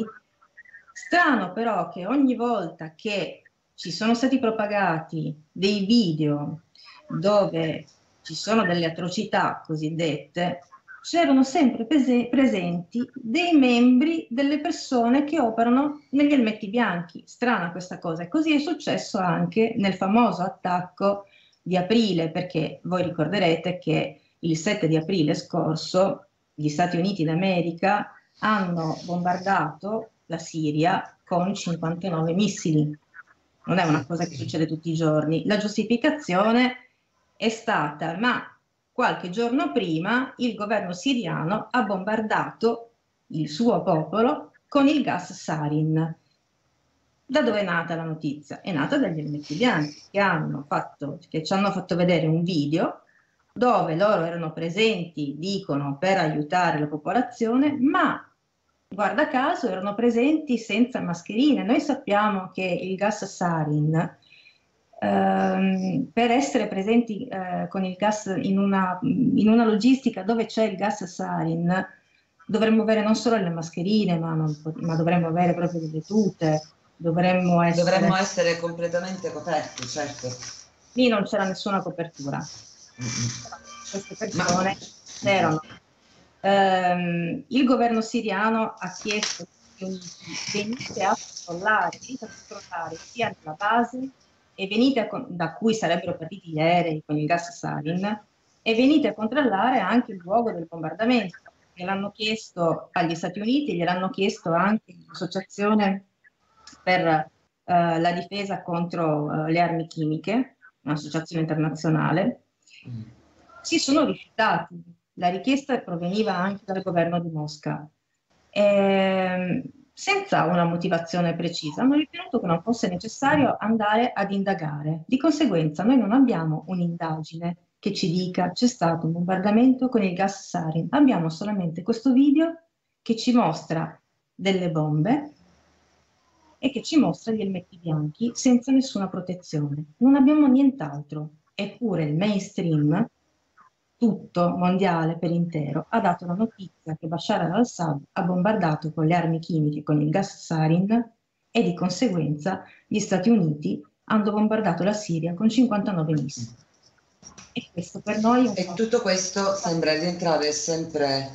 Strano però che ogni volta che ci sono stati propagati dei video dove ci sono delle atrocità cosiddette, c'erano sempre prese- presenti dei membri delle persone che operano negli elmetti bianchi. Strana questa cosa. E così è successo anche nel famoso attacco di aprile, perché voi ricorderete che il sette di aprile scorso gli Stati Uniti d'America hanno bombardato la Siria con cinquantanove missili. Non è una cosa che succede tutti i giorni. La giustificazione è stata: ma qualche giorno prima il governo siriano ha bombardato il suo popolo con il gas sarin. Da dove è nata la notizia? È nata dagli elmetti bianchi che, hanno fatto, che ci hanno fatto vedere un video dove loro erano presenti, dicono, per aiutare la popolazione, ma guarda caso erano presenti senza mascherine. Noi sappiamo che il gas sarin, ehm, per essere presenti eh, con il gas in una, in una logistica dove c'è il gas sarin, dovremmo avere non solo le mascherine, ma, non, ma dovremmo avere proprio delle tute, dovremmo essere... Dovremmo essere completamente coperti, certo. Lì non c'era nessuna copertura. Queste persone ma... erano... Um, il governo siriano ha chiesto che venite a controllare, venite a controllare sia nella base e venite a con- da cui sarebbero partiti gli aerei con il gas sarin, e venite a controllare anche il luogo del bombardamento. Gliel'hanno chiesto agli Stati Uniti, gliel'hanno chiesto anche l'associazione per uh, la difesa contro uh, le armi chimiche, un'associazione internazionale. Si sono rifiutati. La richiesta proveniva anche dal governo di Mosca. E, senza una motivazione precisa, hanno ritenuto che non fosse necessario andare ad indagare. Di conseguenza noi non abbiamo un'indagine che ci dica c'è stato un bombardamento con il gas sarin. Abbiamo solamente questo video che ci mostra delle bombe e che ci mostra gli elmetti bianchi senza nessuna protezione. Non abbiamo nient'altro. Eppure il mainstream, tutto mondiale per intero, ha dato la notizia che Bashar al-Assad ha bombardato con le armi chimiche, con il gas sarin, e di conseguenza gli Stati Uniti hanno bombardato la Siria con cinquantanove missili. E questo per noi è un E po'... tutto questo sembra rientrare sempre...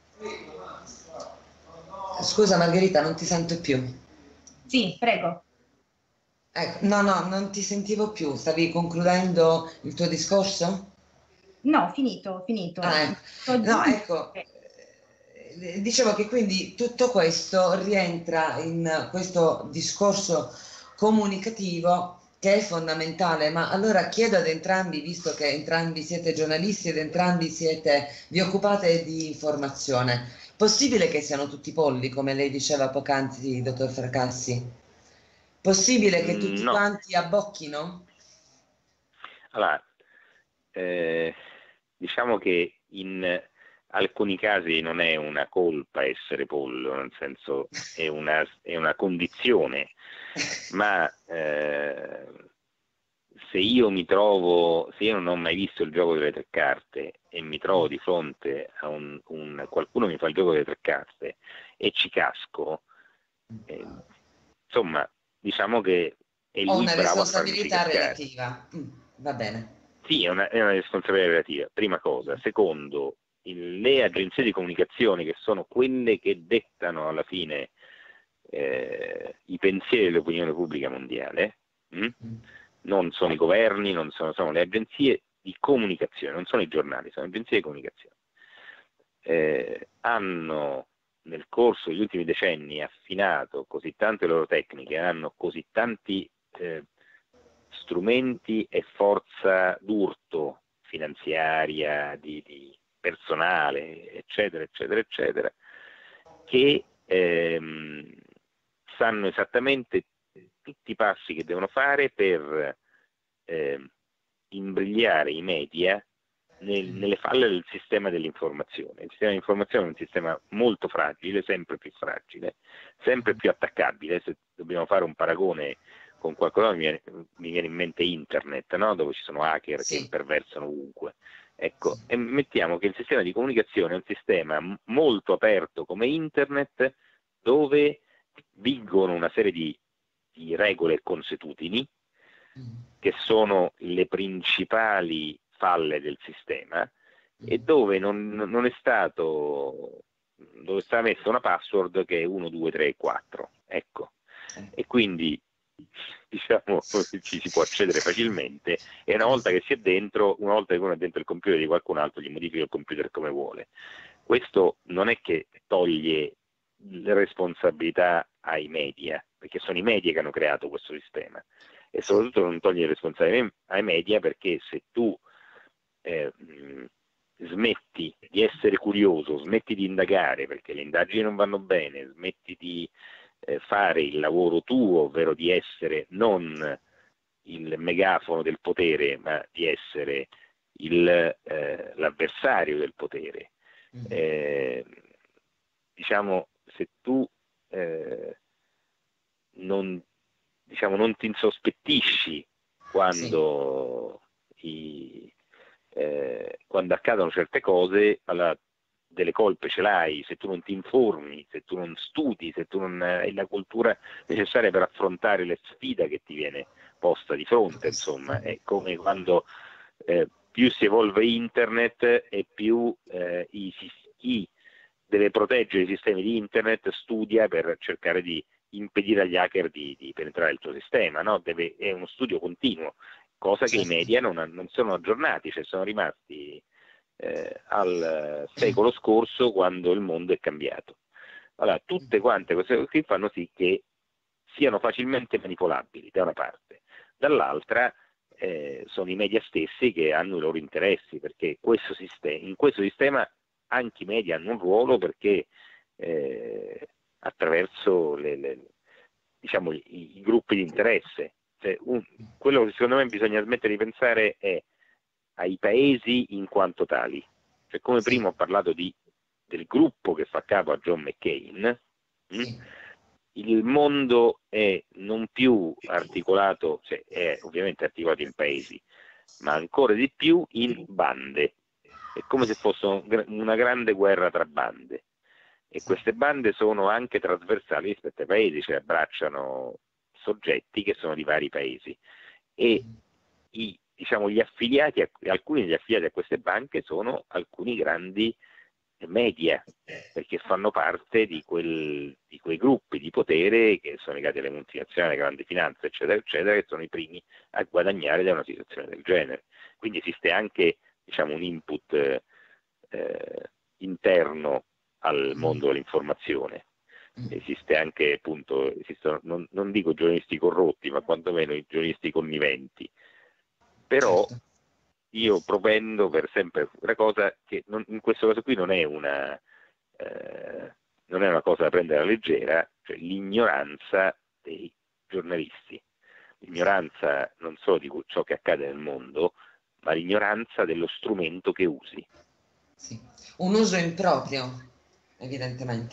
Scusa Margherita, non ti sento più. Sì, prego. Ecco, no, no, non ti sentivo più. Stavi concludendo il tuo discorso? No, finito, finito. Ah, ecco. No, ecco, eh, dicevo che quindi tutto questo rientra in questo discorso comunicativo che è fondamentale, ma allora chiedo ad entrambi, visto che entrambi siete giornalisti ed entrambi siete, vi occupate di informazione, possibile che siano tutti polli, come lei diceva poc'anzi, dottor Fracassi? Possibile che tutti no. quanti abbocchino? Allora, eh, diciamo che in alcuni casi non è una colpa essere pollo, nel senso è una, è una condizione, ma eh, se io mi trovo, se io non ho mai visto il gioco delle tre carte e mi trovo di fronte a un, un qualcuno mi fa il gioco delle tre carte e ci casco, eh, insomma, diciamo che è Ho lui una bravo a farmi responsabilità cascare. relativa. Mm, va bene. Sì, è una, è una responsabilità relativa, prima cosa. Secondo, il, le agenzie di comunicazione, che sono quelle che dettano alla fine eh, i pensieri dell'opinione pubblica mondiale, mh? non sono i governi, non sono, sono le agenzie di comunicazione, non sono i giornali, sono agenzie di comunicazione. Eh, hanno nel corso degli ultimi decenni affinato così tante loro tecniche, hanno così tanti eh, strumenti e forza d'urto finanziaria, di, di personale, eccetera, eccetera, eccetera, che ehm, sanno esattamente tutti i passi che devono fare per eh, imbrigliare i media nel, nelle falle del sistema dell'informazione. Il sistema dell'informazione è un sistema molto fragile, sempre più fragile, sempre più attaccabile. Se dobbiamo fare un paragone con qualcosa, mi viene, mi viene in mente internet, no? Dove ci sono hacker Sì. che imperversano ovunque. Ecco, e mettiamo che il sistema di comunicazione è un sistema m- molto aperto come internet, dove vigono una serie di, di regole e consuetudini che sono le principali falle del sistema, e dove non, non è stato dove sta messa una password che è uno, due, tre, quattro, ecco, e quindi diciamo ci si può accedere facilmente, e una volta che si è dentro, una volta che uno è dentro il computer di qualcun altro, gli modifica il computer come vuole. Questo non è che toglie le responsabilità ai media, perché sono i media che hanno creato questo sistema, e soprattutto non toglie le responsabilità ai media, perché se tu eh, mh, smetti di essere curioso, smetti di indagare perché le indagini non vanno bene, smetti di eh, fare il lavoro tuo, ovvero di essere non il megafono del potere, ma di essere il, eh, l'avversario del potere. Eh, diciamo, se tu eh, non, diciamo, non ti insospettisci quando, sì. i, eh, quando accadono certe cose, allora delle colpe ce l'hai. Se tu non ti informi, se tu non studi, se tu non hai la cultura necessaria per affrontare le sfide che ti viene posta di fronte, insomma, è come quando eh, più si evolve internet e più eh, i, chi deve proteggere i sistemi di internet studia per cercare di impedire agli hacker di, di penetrare il tuo sistema, no? Deve, è uno studio continuo, cosa che certo. i media non, non sono aggiornati, cioè sono rimasti eh, al secolo scorso, quando il mondo è cambiato. Allora, tutte quante queste cose qui fanno sì che siano facilmente manipolabili da una parte, dall'altra eh, sono i media stessi che hanno i loro interessi, perché questo sistema, in questo sistema anche i media hanno un ruolo, perché eh, attraverso le, le, diciamo, i, i gruppi di interesse. Cioè, un, quello che secondo me bisogna smettere di pensare è ai paesi in quanto tali. Cioè, come prima ho parlato di, del gruppo che fa capo a John McCain, sì. mh? Il mondo è non più articolato, cioè è ovviamente articolato in paesi, ma ancora di più in bande. È come se fosse una grande guerra tra bande, e queste bande sono anche trasversali rispetto ai paesi, cioè abbracciano soggetti che sono di vari paesi, e i, diciamo, gli affiliati, a, alcuni degli affiliati a queste banche sono alcuni grandi media, perché fanno parte di, quel, di quei gruppi di potere che sono legati alle multinazionali, alle grandi finanze, eccetera, eccetera, che sono i primi a guadagnare da una situazione del genere. Quindi esiste anche, diciamo, un input eh, interno al mondo dell'informazione. Esiste anche, appunto, esistono, non, non dico giornalisti corrotti, ma quantomeno i giornalisti conniventi. Però io propendo per sempre una cosa che non, in questo caso qui non è una eh, non è una cosa da prendere alla leggera, cioè l'ignoranza dei giornalisti, l'ignoranza non solo di ciò che accade nel mondo, ma l'ignoranza dello strumento che usi. Sì. Un uso improprio, evidentemente.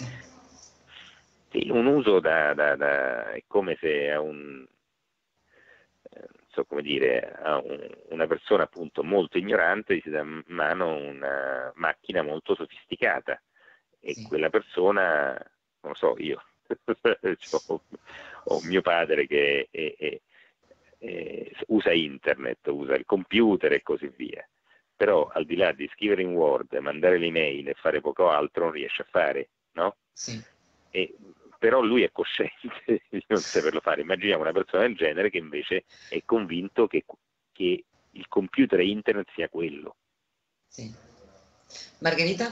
Sì, un uso da, da, da è come se a un so come dire, a un, una persona appunto molto ignorante gli si dà in mano una macchina molto sofisticata e sì. Quella persona, non lo so, io ho, ho mio padre che è, è, è, usa internet, usa il computer e così via, però al di là di scrivere in Word, mandare l'email e fare poco altro non riesce a fare, no? Sì. E, però lui è cosciente di non saperlo fare. Immaginiamo una persona del genere che invece è convinto che, che il computer e internet sia quello. Sì. Margherita?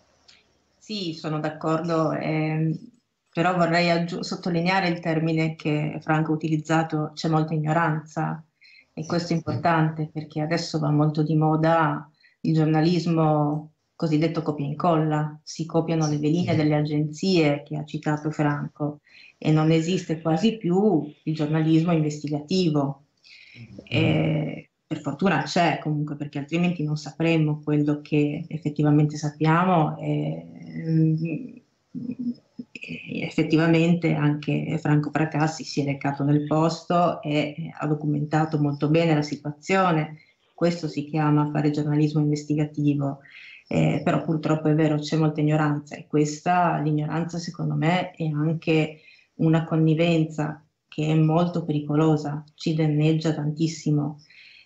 Sì, sono d'accordo, eh, però vorrei aggiu- sottolineare il termine che Franco ha utilizzato, c'è molta ignoranza, e questo è importante perché adesso va molto di moda il giornalismo cosiddetto copia e incolla, si copiano le veline delle agenzie che ha citato Franco e non esiste quasi più il giornalismo investigativo. E per fortuna c'è comunque, perché altrimenti non sapremmo quello che effettivamente sappiamo e, e effettivamente anche Franco Fracassi si è recato nel posto e ha documentato molto bene la situazione. Questo si chiama fare giornalismo investigativo. Eh, però purtroppo è vero, c'è molta ignoranza e questa, l'ignoranza secondo me è anche una connivenza che è molto pericolosa, ci danneggia tantissimo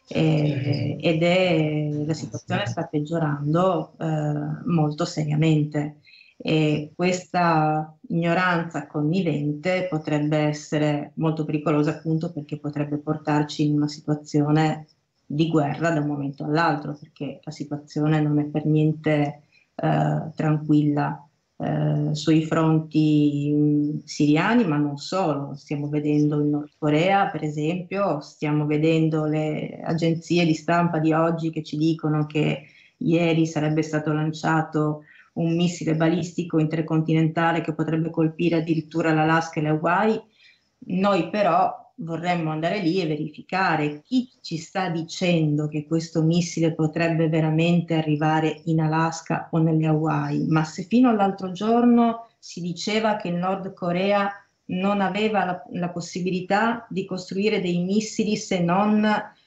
eh, ed è, la situazione sta peggiorando eh, molto seriamente e questa ignoranza connivente potrebbe essere molto pericolosa appunto perché potrebbe portarci in una situazione di guerra da un momento all'altro, perché la situazione non è per niente eh, tranquilla eh, sui fronti mh, siriani, ma non solo. Stiamo vedendo il Nord Corea, per esempio, stiamo vedendo le agenzie di stampa di oggi che ci dicono che ieri sarebbe stato lanciato un missile balistico intercontinentale che potrebbe colpire addirittura l'Alaska e le Hawaii. Noi però vorremmo andare lì e verificare chi ci sta dicendo che questo missile potrebbe veramente arrivare in Alaska o nelle Hawaii, ma se fino all'altro giorno si diceva che il Nord Corea non aveva la, la possibilità di costruire dei missili se non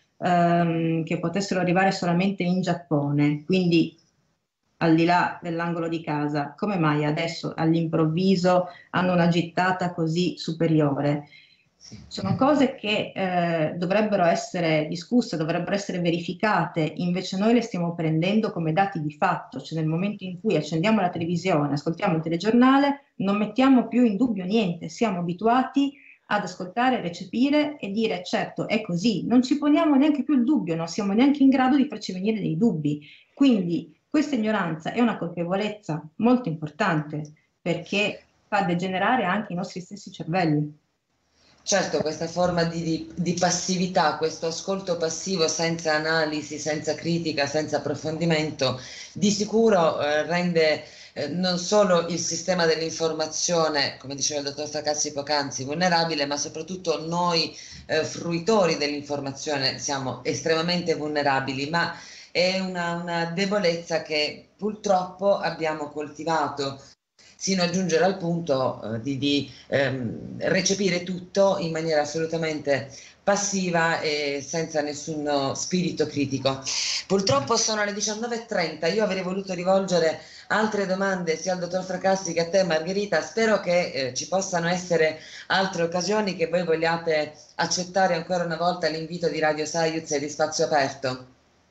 ehm, che potessero arrivare solamente in Giappone, quindi al di là dell'angolo di casa, come mai adesso all'improvviso hanno una gittata così superiore? Sono cose che eh, dovrebbero essere discusse, dovrebbero essere verificate, invece noi le stiamo prendendo come dati di fatto, cioè nel momento in cui accendiamo la televisione, ascoltiamo il telegiornale, non mettiamo più in dubbio niente, siamo abituati ad ascoltare, recepire e dire certo è così, non ci poniamo neanche più il dubbio, non siamo neanche in grado di farci venire dei dubbi. Quindi questa ignoranza è una colpevolezza molto importante perché fa degenerare anche i nostri stessi cervelli. Certo, questa forma di, di, di passività, questo ascolto passivo senza analisi, senza critica, senza approfondimento, di sicuro eh, rende eh, non solo il sistema dell'informazione, come diceva il dottor Fracassi poc'anzi, vulnerabile, ma soprattutto noi eh, fruitori dell'informazione siamo estremamente vulnerabili, ma è una, una debolezza che purtroppo abbiamo coltivato sino a giungere al punto eh, di, di ehm, recepire tutto in maniera assolutamente passiva e senza nessun spirito critico. Purtroppo sono le diciannove e trenta, io avrei voluto rivolgere altre domande sia al dottor Fracassi che a te Margherita, spero che eh, ci possano essere altre occasioni, che voi vogliate accettare ancora una volta l'invito di Radio Saiuz e di Spazio Aperto.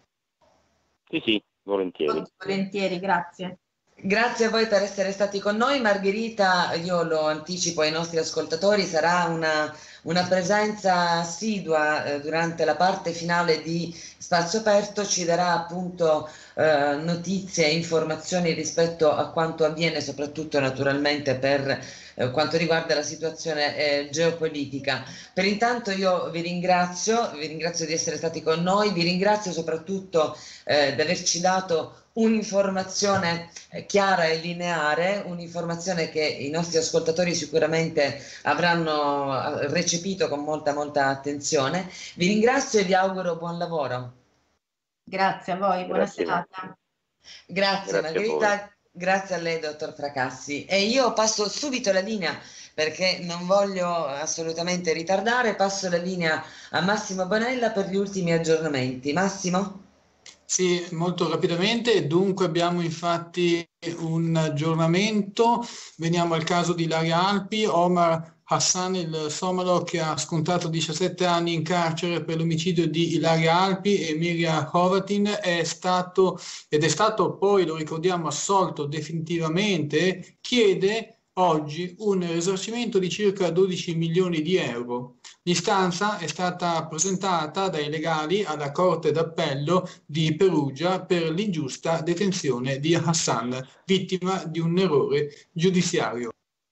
Sì, sì, volentieri. Volentieri, grazie. Grazie a voi per essere stati con noi. Margherita, io lo anticipo ai nostri ascoltatori, sarà una, una presenza assidua eh, durante la parte finale di Spazio Aperto, ci darà appunto eh, notizie e informazioni rispetto a quanto avviene, soprattutto naturalmente per eh, quanto riguarda la situazione eh, geopolitica. Per intanto io vi ringrazio, vi ringrazio di essere stati con noi, vi ringrazio soprattutto eh, di averci dato un'informazione chiara e lineare, un'informazione che i nostri ascoltatori sicuramente avranno recepito con molta molta attenzione. Vi ringrazio e vi auguro buon lavoro. Grazie a voi, buona Grazie. serata. Grazie, Grazie Margherita. Grazie a lei, dottor Fracassi. E io passo subito la linea, perché non voglio assolutamente ritardare, passo la linea a Massimo Bonella per gli ultimi aggiornamenti. Massimo? Sì, molto rapidamente. Dunque abbiamo infatti un aggiornamento. Veniamo al caso di Ilaria Alpi. Omar Hassan, il somalo che ha scontato diciassette anni in carcere per l'omicidio di Ilaria Alpi e Mirja Hrovatin, è stato ed è stato poi, lo ricordiamo, assolto definitivamente. Chiede oggi un risarcimento di circa dodici milioni di euro. L'istanza è stata presentata dai legali alla Corte d'Appello di Perugia per l'ingiusta detenzione di Hassan, vittima di un errore giudiziario.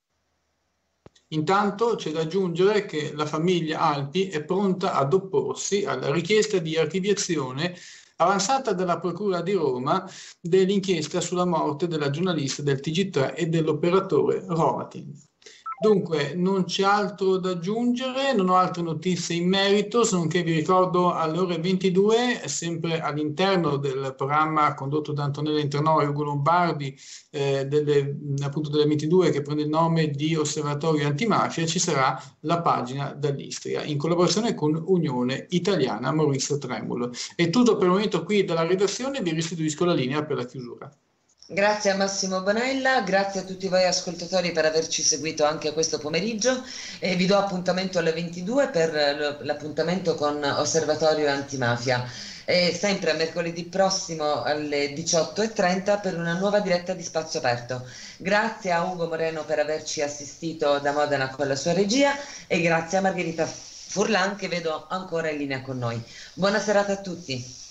Intanto c'è da aggiungere che la famiglia Alpi è pronta ad opporsi alla richiesta di archiviazione avanzata dalla Procura di Roma dell'inchiesta sulla morte della giornalista del T G tre e dell'operatore Hrovatin. Dunque, non c'è altro da aggiungere, non ho altre notizie in merito, se non che vi ricordo alle ore ventidue, sempre all'interno del programma condotto da Antonella Intrenò e Ugo Lombardi, eh, delle, appunto delle ventidue, che prende il nome di Osservatorio Antimafia, ci sarà la pagina dall'Istria, in collaborazione con Unione Italiana Maurizio Tremolo. È tutto per il momento qui dalla redazione, vi restituisco la linea per la chiusura. Grazie a Massimo Bonella, grazie a tutti voi ascoltatori per averci seguito anche questo pomeriggio e vi do appuntamento alle ventidue per l'appuntamento con Osservatorio Antimafia e sempre a mercoledì prossimo alle diciotto e trenta per una nuova diretta di Spazio Aperto. Grazie a Ugo Moreno per averci assistito da Modena con la sua regia e grazie a Margherita Furlan che vedo ancora in linea con noi. Buona serata a tutti.